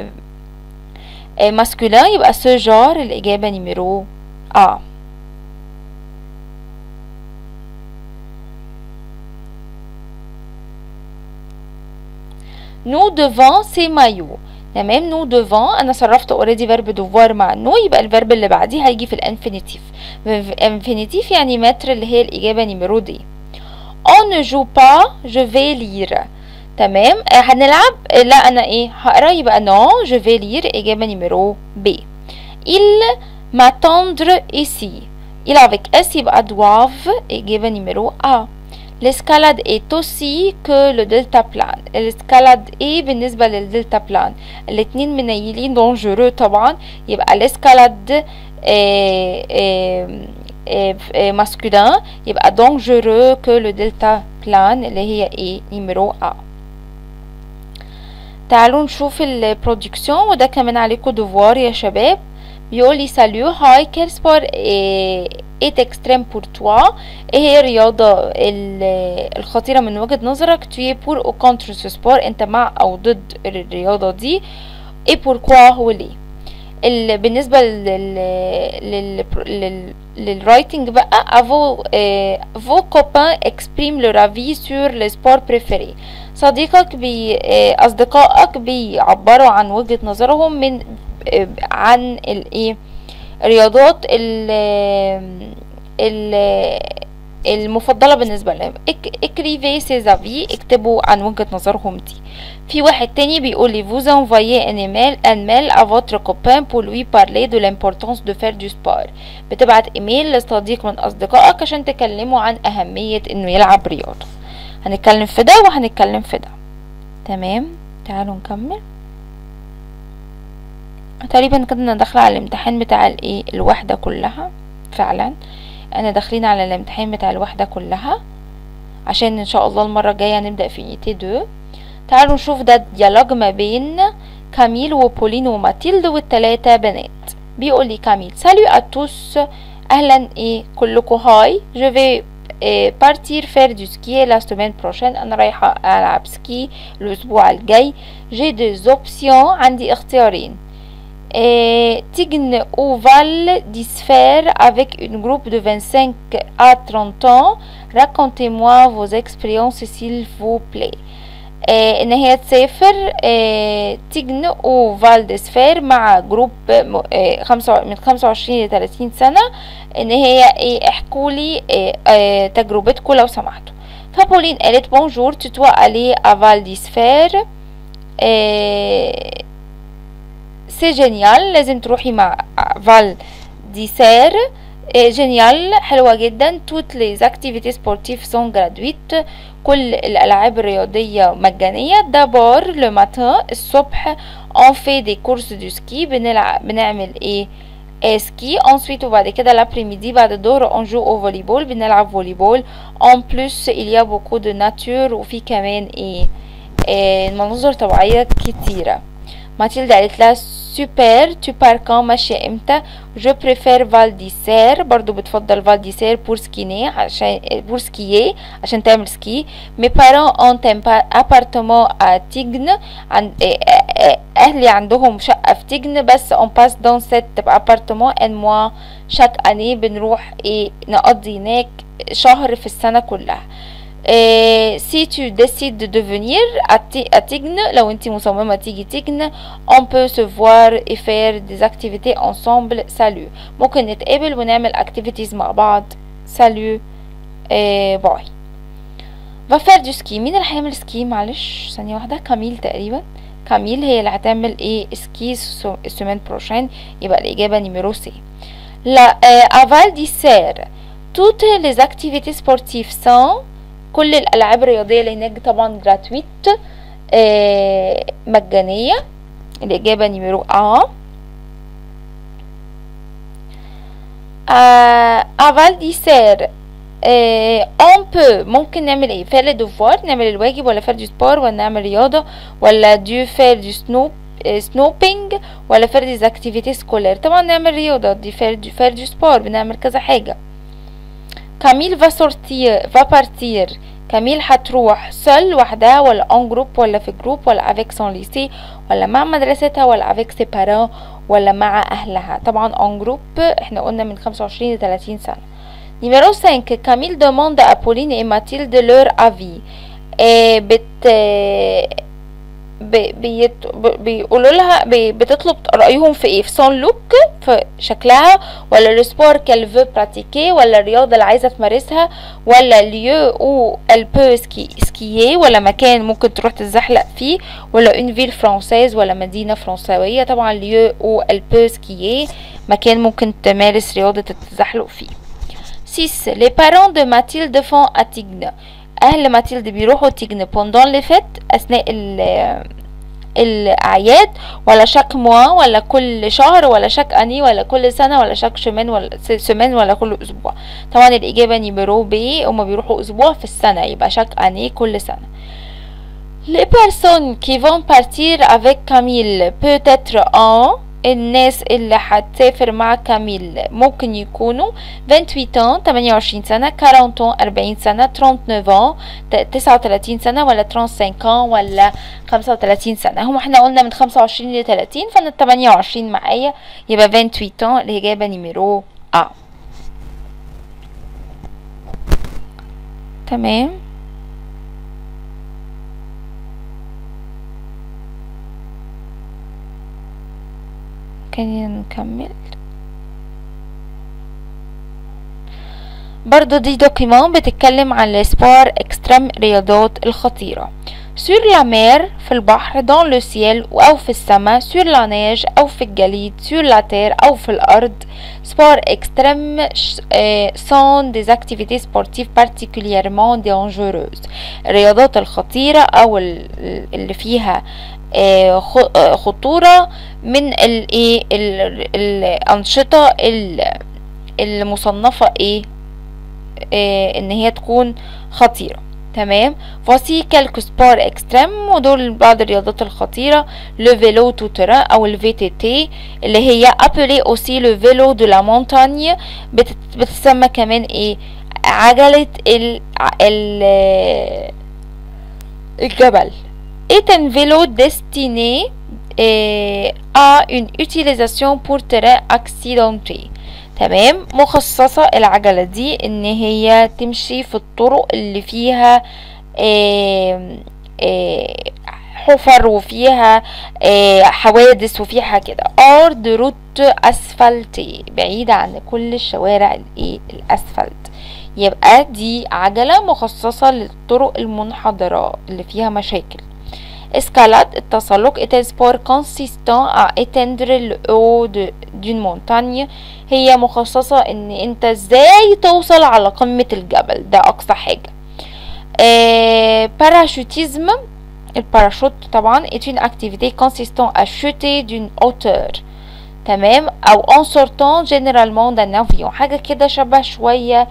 ماسكولين، يبقى سو جار. الاجابه نمرو ا. نو devant سي مايو. تمام. نو devant انا صرفت اوريدي فيرب دوفوار مع نو، يبقى الفيرب اللي بعديه هيجي في الانفينيتيف. انفينيتيف يعني متر، اللي هي الاجابه نمرو دي. on ne joue pas je vais lire. تمام. هنلعب لا انا هقرا، يبقى non je vais lire. اجابه نمرو بي. il m'attendre ici. il avec s يبقى doivent. اجابه نمرو ا. l'escalade est aussi que le deltaplane. l'escalade ايه بالنسبه للدلتا بلان؟ الاتنين منيلين دونجورو طبعا، يبقى l'escalade masculin يبقى dangereux que le delta plane اللي هي نمرو ا. تعالوا نشوف البرودكسيون، وده كمان عليكم دوفوار يا شباب. بيقولي ساليو هاي كيل سبور ايت اكستريم بور توا. ايه هي الرياضة الخطيرة من وجهة نظرك؟ توي بور او كونتر سو سبور انت مع او ضد الرياضة دي. ايه بوركوا هو ليه. بالنسبة للرايتنج بقى vos copains expriment leur avis sur le sport préféré. صديقك أصدقائك بيعبروا عن وجهة نظرهم من عن الرياضات المفضلة بالنسبة لهم. écrivez ses avis اكتبوا عن وجهة نظرهم دي. في واحد تاني بيقول لي vous envoyez un mail à votre copain pour lui parler de l'importance de faire du sport. بتبعت ايميل لصديق من اصدقائك عشان تكلموا عن اهمية انه يلعب رياضة. هنتكلم في ده وهنتكلم في ده. تمام. تعالوا نكمل. تقريبا كده انا داخله على الامتحان بتاع الوحدة كلها. فعلا انا داخلين على الامتحان بتاع الوحدة كلها. عشان ان شاء الله المرة الجاية نبدأ في unité 2. تعالوا نشوف ده ديالوج ما بين كاميل وبولين وماتيلد والتلاتة بنات. بيقول لي كاميل: سالو ا توس، اهلا ايه كلكم، هاي، جو في بارتير فير دو سكي لا سيمين بروشين، انا رايحة العب سكي الاسبوع الجاي. جي دو زوبسيون، عندي اختيارين، Tignes ou Val d'Isfer avec une groupe de 25 à 30 ans. Racontez-moi vos expériences s'il vous plaît. ان هي تسافر تيجن او فال ديسفير مع جروب من 25 ل 30 سنة. ان هي احكوا لي تجربتكم لو سمحتوا. فبولين قالت: بونجور، تتوا الي ا فال ديسفير، سي جينيال، لازم تروحي مع فال ديسير، جينيال، حلوة جدا. توت لي اكتيفيتي سبورتيف سون جراتويت، كل الالعاب الرياضية مجانية. دابور لو ماتان، الصبح، اون في دي كورس دو سكي، بنعمل سكي. انسويت، وبعد كده لابريميدي بعد الظهر، اون جو او فوليبول، بنلعب فوليبول. اون بلوس اليا بوكو دو ناتور، وفي كمان مناظر طبيعية كتيرة. ماتيلدا قالت لها: سوبر، تو بار كان، ماشية امتى؟ جو بريفير فال ديسير، برضو بتفضل فال ديسير بور سكيني، عشان بور سكيي، عشان تعمل سكي. مي بارون اون ابارتمون ا تيجن، اهلي عندهم شقة في تيجن، بس اون باس دون سيت ابارتمون ان موا شاك اني، بنروح نقضي هناك شهر في السنة كلها. si tu décides de venir à Tignes, لو انتي مصممة تيجي تيجن، on peut se voir et faire des activités ensemble. salut، ممكن نتقابل ونعمل activities مع بعض. salut، باي. va faire du ski، مين اللي هيعمل سكي؟ معلش ثانية واحدة، كاميل تقريبا. كاميل هي اللي هتعمل سكي السيمين بروشين، يبقى الإجابة نيميرو سي. لا، à Val d'Isère toutes les activités sportives sont، كل الالعاب الرياضيه اللي هناك طبعا جراتويت، مجانيه. الاجابه نيميرو افال ديسير اون بو، ممكن نعمل ايه؟ فير دوفوار، نعمل الواجب، ولا فير دو سبور، ولا نعمل رياضه، ولا دو فير دو سنوبينج، ولا فير ديز اكتيفيتي سكولير. طبعا نعمل رياضه، دي فير دو سبور، بنعمل كذا حاجه. كاميل فا سورتير فا بارتير، كاميل هتروح سول وحدها، ولا اون جروب، ولا في جروب، ولا افيك سون ليسي، ولا مع مدرستها، ولا افيك سي بارون، ولا مع اهلها. طبعا اون جروب، احنا قلنا من 25 ل 30 سنة. نيميرو 5، كاميل دوموند ا بولين اي ماتيلد لور افي، بيقولوا لها، بتطلب رايهم في ايه؟ في سون لوك، في شكلها، ولا لو سبور كال فو براتيكي، ولا الرياضه اللي عايزه تمارسها، ولا ليو او ال بو سكيي، ولا مكان ممكن تروح تتزحلق فيه، ولا اون فيل فرانسيز، ولا مدينه فرنساويه. طبعا ليو او ال بو سكيي، مكان ممكن تمارس رياضه التزحلق فيه. 6 لي بارون دو ماتيلد فون ا تيغن، اهل ماتيلد بيروحوا تيجن بوندون لي فيت، اثناء الاعياد، ولا شاك موا، ولا كل شهر، ولا شاك اني، ولا كل سنه، ولا شاك شمان، ولا سمان، ولا كل اسبوع. طبعا الاجابه نيميرو بي، هما بيروحوا اسبوع في السنه، يبقى شاك اني كل سنه. les personnes qui vont partir avec Camille peut-être en، الناس اللي هتسافر مع كاميل ممكن يكونوا 28 ans 28 سنة، 40 ans 40 سنة، 39 ans 39 سنة، ولا 35 ans ولا 35 سنة. هم احنا قلنا من 25 ل 30، فانا 28 معايا، يبقى 28 ans الإجابة نيميرو A. تمام. خلينا نكمل. برضو دي دوكيمون بتتكلم عن السبور اكستريم، رياضات الخطيرة. سور لا مير، في البحر، دون لو سيل، او في السماء، سور لا نيج، او في الجليد، سور لا تير، او في الارض. سبور اكستريم سون ديز اكتيفيتي سبورتيف بارتيكوليرمون دانجوروز، الرياضات الخطيرة او اللي فيها خطورة من الأنشطة المصنفة ان هي تكون خطيرة. تمام. voici quelques sports extrêmes، ودول بعض الرياضات الخطيرة. le vélo tout terrain أو ال VTT اللي هي appelé aussi le vélo de la montagne، بتسمى كمان ايه؟ عجلة الجبل. est un vélo destiné à une utilisation pour terrain accidenté. تمام. مخصصة العجلة دي ان هي تمشي في الطرق اللي فيها حفر وفيها حوادث وفيها كده. اور دو روت اسفلتي، بعيدة عن كل الشوارع الاسفلت. يبقى دي عجلة مخصصة للطرق المنحدرة اللي فيها مشاكل. escalade التسلق est un sport consistant à atteindre le haut d'une montagne، هي مخصصة ان انت ازاي توصل على قمة الجبل، ده اقصى حاجة. parachutisme الباراشوت طبعا est une activité consistant à chuter d'une hauteur، تمام، او en sortant généralement d'un avion، حاجة كده شبه شوية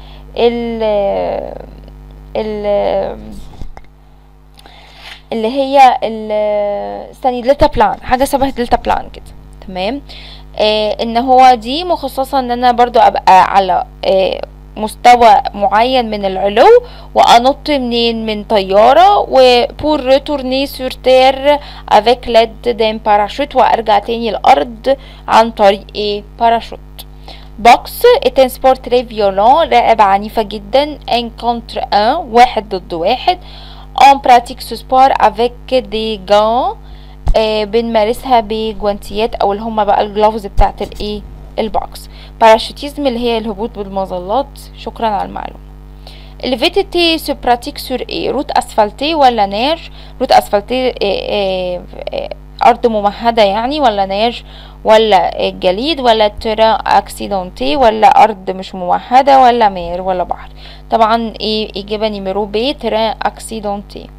اللي هي استني دلتا بلان، حاجة شبه دلتا بلان كده. تمام. ان هو دي مخصصة ان انا برضو ابقى على مستوى معين من العلو وانط منين، من طيارة، و pour retourner sur terre avec l'aide d'un parachute، وارجع تاني الارض عن طريق ايه؟ باراشوت. بوكس est un sport très violent، لعبة عنيفة جدا. un contre un، واحد ضد واحد. on pratique ce sport avec des gants، بنمارسها بجوانتيات او اللي هما بقى الجلوفز بتاعت الايه؟ البوكس. باراشوتيزم اللي هي الهبوط بالمظلات. شكرا على المعلومة. ال VTT se pratique sur ايه؟ روت اسفلتي ولا نيج؟ روت اسفلتي ارض ممهدة يعني، ولا نيج ولا جليد، ولا تيران اكسيدونتي ولا ارض مش ممهدة، ولا مير ولا بحر؟ طبعا ايه اجابة نيميرو بي، تيران اكسيدونتي.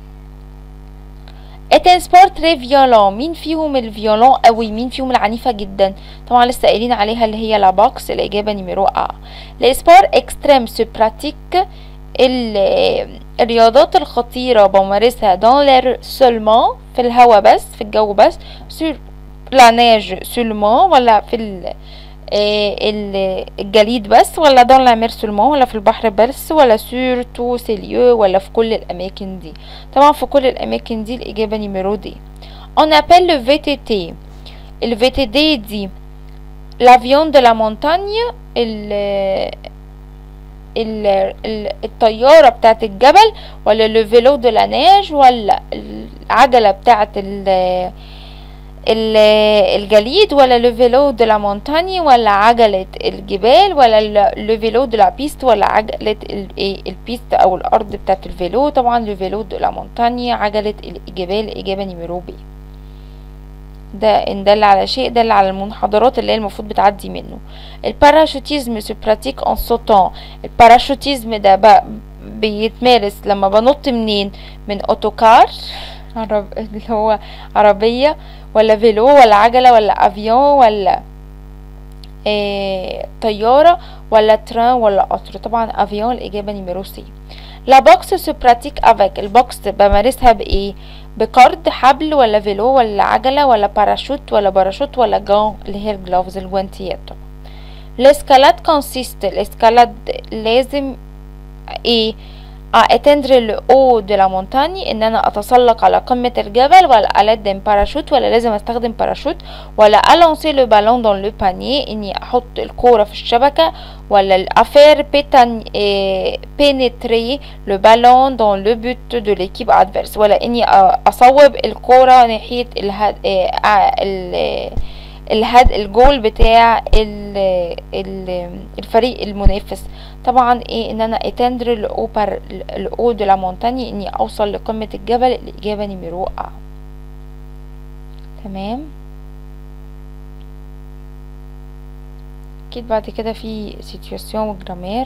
est un sport très violent، مين فيهم الفيولون قوي؟ مين فيهم العنيفة جدا؟ طبعا لسه قايلين عليها اللي هي لا بوكس، الاجابة نيميرو ا. les sports extrêmes se pratique، الرياضات الخطيرة بمارسها dans l'air seulement، في الهواء بس، في الجو بس. sur la neige seulement، ولا في الجليد بس، ولا dans la mer seulement، ولا في البحر بس، ولا sur tous ces lieux، ولا في كل الاماكن دي؟ طبعا في كل الاماكن دي، الاجابة نيميرو دي. on appelle le VTT، ال VTT دي l'avion de la montagne، الطيارة بتاعت الجبل، ولا le vélo de la neige، ولا العجلة بتاعت الجليد، ولا le vélo de la montagne، ولا عجلة الجبال، ولا le vélo de la piste، ولا عجلة البيست او الارض بتاعت الفيلو؟ طبعا le vélo de la montagne، عجلة الجبال، اجابة نيميرو بي. ده ان دل على شيء دل على المنحدرات اللي هي المفروض بتعدي منه. الباراشوتيزم سو براتيك ان سوتون، الباراشوتيزم ده بقى بيتمارس لما بنط منين؟ من اوتوكار اللي هو عربية، ولا فيلو، ولا عجلة، ولا افيون، ولا طيارة، ولا تران، ولا قطر؟ طبعا افيون، الاجابة نيميرو سي. لا بوكس سو براتيك افيك، البوكس بمارسها بايه؟ بكارد، حبل، ولا فيلو، ولا عجلة، ولا باراشوت، ولا باراشوت، ولا جان اللي هي الجلوفز الجوانتيات. الاسكالاد كونسيست، الاسكالاد لازم ايه؟ atteindre le haut de la montagne، ان انا اتسلق على قمة الجبل، ولا ألدم باراشوت، ولا لازم استخدم باراشوت، ولا ألانسي لو بالون دون لو بانيه، اني احط الكورة في الشبكة، ولا الافير بينتري لو بالون دون لو بوت دو ليكيب ادفيرس، ولا اني اصوب الكورة ناحية الجول بتاع الفريق المنافس. طبعا ايه؟ ان انا اتندر الاو دو لا مونتاني، اني اوصل لقمة الجبل، الاجابة نيميرو ا. تمام. اكيد بعد كده في سيتواسيون وجرامير.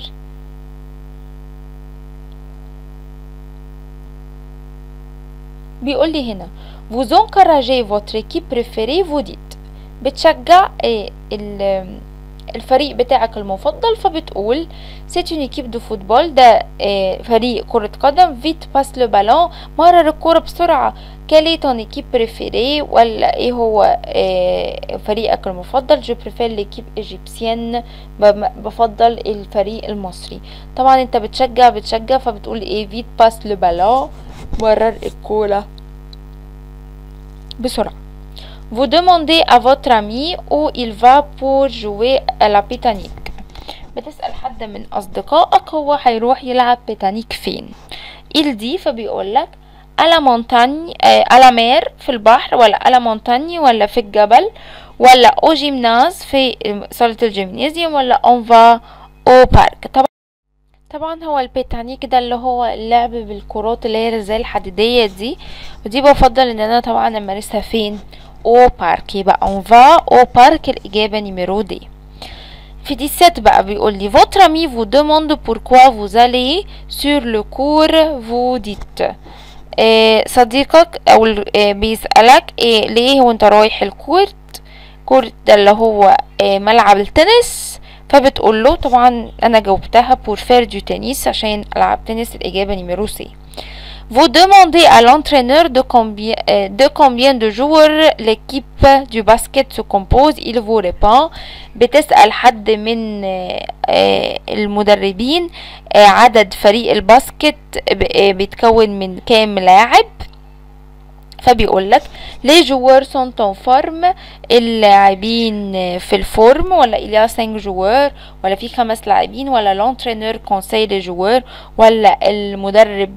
بيقول لي هنا vous encouragez votre équipe préférée، vous dites، بتشجع الفريق بتاعك المفضل، فبتقول c'est une équipe de football، ده فريق كرة قدم. vite passe le ballon، مرر الكرة بسرعة. quelle est ton équipe préférée، ولا ايه هو فريقك المفضل. je préfère l'équipe égyptienne، بفضل الفريق المصري. طبعا انت بتشجع فبتقول ايه vite passe le ballon، مرر الكرة بسرعة. vous demandez à votre ami où il va pour jouer à la pétanque، بتسأل حد من أصدقائك هو هيروح يلعب بيتانيك فين. il dit، فبيقولك à la montagne، à la mer في البحر، ولا à la montagne ولا في الجبل، ولا au gymnase في صالة الجيمنازيوم، ولا on va au parc. طبعا هو البيتانيك ده اللي هو اللعب بالكرات اللي هي زي الحديدية دي، ودي بفضل ان انا طبعا امارسها فين او بارك. يبقى on va au parc الإجابة نيميرو دي. في دي ست بقى بيقول لي votre ami vous demande pourquoi vous allez sur le cours vous dites، صديقك او بيسألك ليه وانت رايح الكورت. كورت ده اللي هو ملعب التنس، فبتقول له طبعا انا جاوبتها pour faire du tennis عشان العب تنس، الإجابة نيميرو سي. vous demandez à l'entraîneur de combien de joueurs l'équipe du basket se compose. il vous répond، بتسأل حد من المدربين عدد فريق الباسكت بيتكون من كام لاعب، فبيقولك les joueurs sont en forme، اللاعبين في الفورم، ولا il y a 5 joueurs، ولا في 5 لاعبين، ولا l'entraîneur conseille les joueurs، ولا المدرب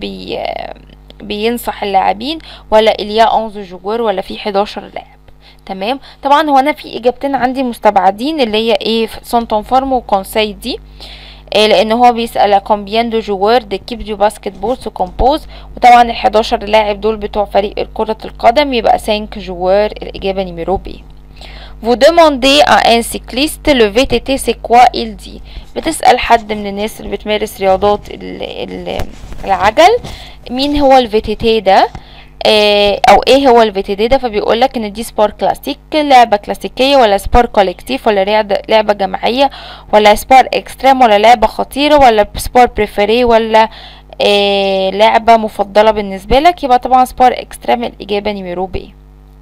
بينصح اللاعبين، ولا il y a 11 joueurs، ولا في 11 لاعب. تمام. طبعا هو انا في اجابتين عندي مستبعدين اللي هي ايه sont en forme وكونساي دي، لان هو بيسأل combien de joueurs d'équipe du basketball se compose، وطبعا ال11 لاعب دول بتوع فريق كرة القدم، يبقى 5 joueurs الإجابة نيميرو بي. vous demandez à un cycliste le VTT c'est quoi il dit، بتسأل حد من الناس اللي بتمارس رياضات العجل مين هو ال VTT ده، او ايه هو ال VTT ده، فبيقولك ان دي سبور كلاسيك، لعبة كلاسيكية، ولا سبور كولكتيف، ولا لعبة جماعية، ولا سبور اكستريم، ولا لعبة خطيرة، ولا سبور بريفيري، ولا لعبة مفضلة بالنسبة لك. يبقى طبعا سبور اكستريم الإجابة نيميرو بي.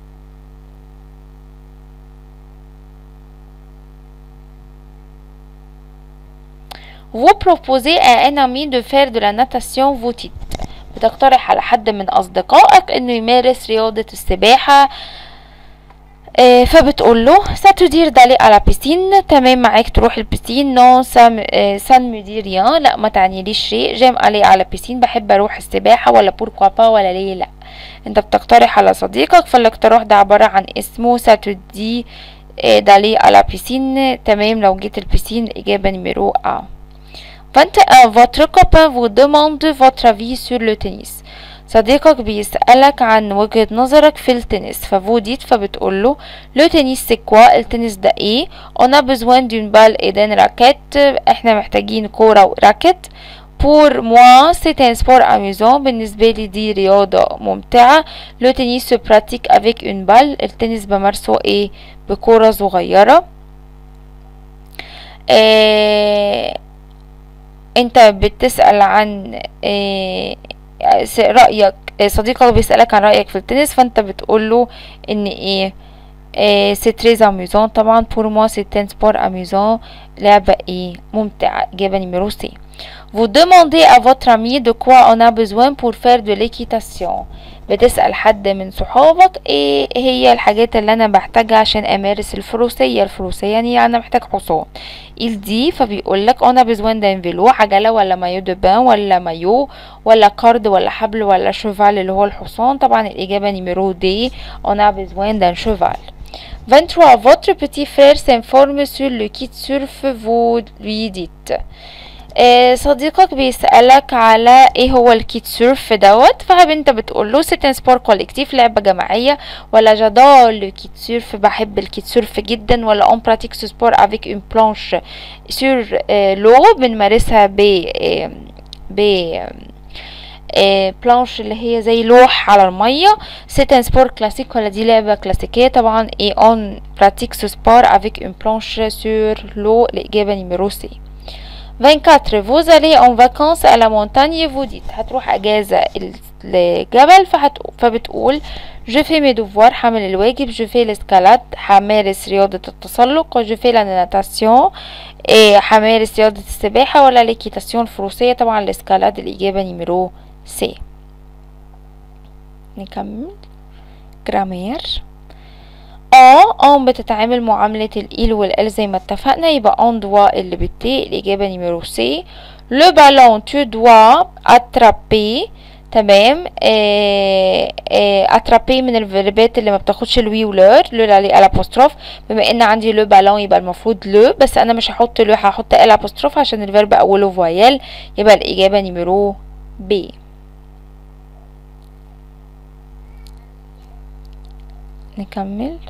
vous proposez à un ami de faire de la natation vous dites، بتقترح على حد من أصدقائك إنه يمارس رياضة السباحة، فبتقول له ça te dire d'aller à la piscine، تمام معاك تروح البسين. non ça ne me dit rien، لا ما تعنيليش شيء. j'aime aller à la piscine، بحب أروح السباحة، ولا pourquoi pas، ولا ليه لا. انت بتقترح على صديقك، فالاقتراح ده عبارة عن اسمه ça te dit d'aller à la piscine، تمام لو جيت البسين إجابة نيميرو A. 21 votre copain vous demande votre avis sur le tennis، صديقك بيسألك عن وجهة نظرك في التنس، ففوديت فبتقول له le tennis c'est quoi، التنس ده ايه. on a besoin d'une balle et d'un racket، احنا محتاجين كورة وراكت. pour moi c'est un sport amusant، بالنسبة لي دي رياضة ممتعة. le tennis se pratique avec une balle، التنس بمارسه ايه بكورة صغيرة. انت بتسأل عن رأيك، صديقك بيسألك عن رأيك في التنس، فانت بتقوله ان ايه c'est très amusant. طبعا pour moi c'est un sport amusant، لعبة ايه ممتعة، إجابة نيميرو سي. vous demandez à votre ami de quoi on a besoin pour faire de l'équitation، بتسأل حد من صحابك ايه هي الحاجات اللي انا بحتاجها عشان امارس الفروسية. الفروسية يعني انا محتاج حصان. il dit فبيقولك on a besoin d'un vélo، عجلة، ولا مايو دو بان، ولا مايو، ولا كارد، ولا حبل، ولا شوفال اللي هو الحصان. طبعا الإجابة نيميرو دي on a besoin d'un cheval. 23 votre petit frère s'informe sur le kit surf vous lui dites، صديقك بيسألك على ايه هو الكيت سيرف دوت، فانت بتقوله c'est un sport collectif، لعبة جماعية، ولا j'adore le kite surf، بحب الكيت سيرف جدا، ولا on pratique ce sport avec une planche sur l'eau، بنمارسها بلانش اللي هي زي لوح على المية. سيت ان سبور كلاسيك، ولا دي لعبة كلاسيكية طبعا. اي اون براتيك سو سبور افيك اون بلانش سور لو. الإجابة نيميرو سي. 24 vous allez en vacances à la montagne. vous dites هتروح اجازة الجبل، فبتقول je fais mes devoirs، حامل الواجب. je fais l'escalade، حمارس رياضة التسلق. je fais la natation، حمارس رياضة السباحة. ولا l'équitation الفروسية؟ طبعا الاسكالاد. الإجابة نيميرو سي. نكمل جرامير. بتتعامل معاملة الإيل والإل زي ما اتفقنا، يبقى دوا اللي بالتي. الإجابة نيميرو سي. لو بالون تو دوا اترابي. تمام. اترابي من الفيربات اللي ما بتاخدش الوي ولور. لو عليه الابوستروف، بما ان عندي لو بالون يبقى المفروض لو، بس انا مش هحط لو، هحط الابوستروف عشان الفيرب اوله فويال. يبقى الإجابة نيميرو بي. نكمل.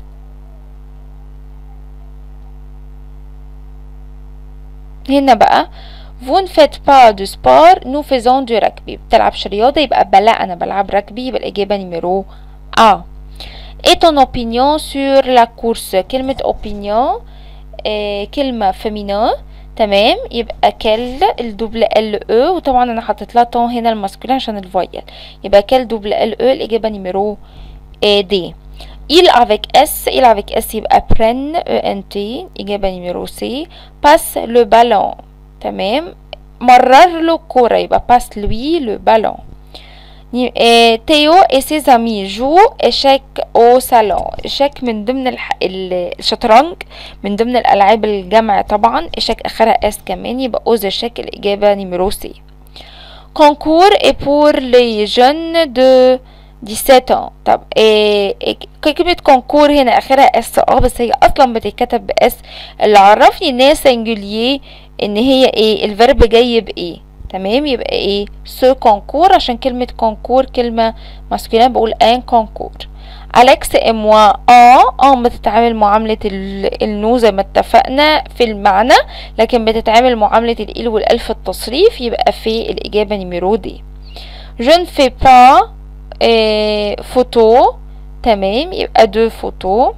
هنا بقى vous ne faites pas de sport nous faisons du rugby. بتلعبش رياضة، يبقى بلا أنا بلعب رجبي. يبقى الإجابة نيميرو A. et ton opinion sur la course. كلمة opinion كلمة féminin. تمام. يبقى كل الدبل ال او، وطبعا أنا حطيت لها طون هنا الماسكولين عشان الفويل. يبقى كل دبل ال او. الإجابة نيميرو دي. il avec s يبقى prenne ent. إجابة نيميرو سي. passe le ballon. تمام. مرر له الكورة، يبقى passe lui le ballon. تيو et ses amis jouent échecs au salon. échec من ضمن الشطرنج، من ضمن الألعاب الجمع طبعا. échec آخرها اس كمان، يبقى aux échecs. الإجابة نيميرو سي. concours et pour les jeunes de 17 ans. طب كلمة كونكور هنا اخرها اس، بس هي اصلا بتتكتب باس. اللي عرفني ان هي سنجوليه، ان هي الفيرب جاي بايه. تمام. يبقى سو كونكور، عشان كلمة كونكور كلمة ماسكولين بقول ان كونكور. أليكس اموا بتتعامل معاملة النو زي ما اتفقنا في المعنى، لكن بتتعامل معاملة الإل والألف في التصريف. يبقى في الإجابة نيميرو دي. je ne fais pas فوتو. تمام. يبقى دو فوتو.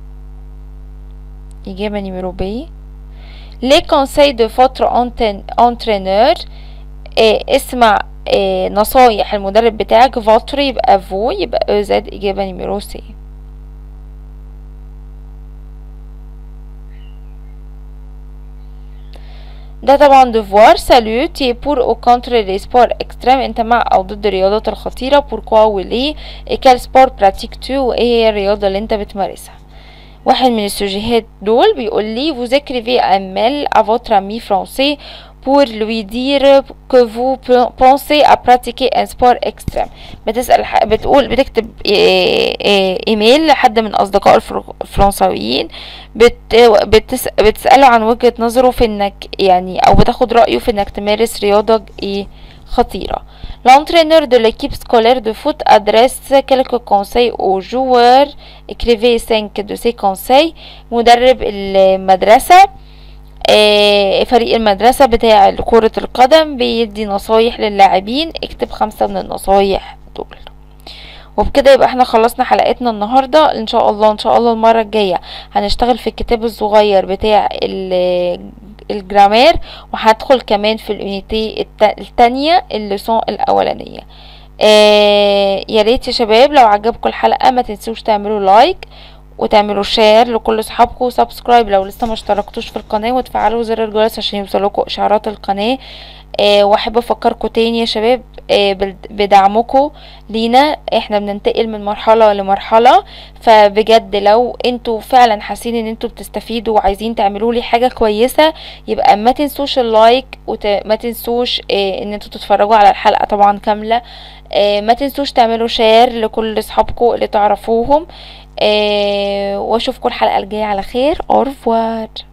إجابة نيميرو بي. les conseils de votre entraîneur. اسمع نصايح المدرب بتاعك. votre يبقى فو. يبقى زد. إجابة نيميرو سي. ده طبعا devoir. salut tu es pour ou contre les sports extrêmes. انت مع او ضد الرياضات الخطيرة. pourquoi وليه. quel sport pratiques tu، وايه هي الرياضة اللي انت بتمارسها. واحد من السوجيهات دول بيقول لي vous écrivez un mail à votre ami français pour lui dire que vous pensez à pratiquer un sport extrême. بتكتب ايميل لحد من اصدقاء الفرنساويين، بتسأله عن وجهة نظره في انك يعني، او بتاخد رأيه في انك تمارس رياضة خطيرة. L'entraîneur de l'équipe scolaire de foot adresse quelques conseils aux joueurs. écrivez 5 de ces conseils. مدرب المدرسة، فريق المدرسة بتاع كرة القدم بيدي نصايح للاعبين. اكتب 5 من النصايح دول. وبكده يبقى احنا خلصنا حلقتنا النهاردة. ان شاء الله المرة الجاية هنشتغل في الكتاب الصغير بتاع الجرامير، وهدخل كمان في اليونيتي التانية الليسون الاولانية. يا ريت يا شباب لو عجبكم الحلقة ما تنسوش تعملوا لايك وتعملوا شير لكل اصحابكم، وسبسكرايب لو لسه ما اشتركتوش في القناة، وتفعلوا زر الجرس عشان يوصلكم اشعارات القناة. واحب افكركم تاني يا شباب بدعمكم لينا. احنا بننتقل من مرحلة لمرحلة، فبجد لو انتوا فعلا حاسين ان انتوا بتستفيدوا وعايزين تعملوا لي حاجة كويسة، يبقى ما تنسوش اللايك، وما تنسوش ان انتوا تتفرجوا على الحلقة طبعا كاملة. ما تنسوش تعملوا شير لكل اصحابكم اللي تعرفوهم. واشوفكم الحلقة الجاية على خير. au revoir.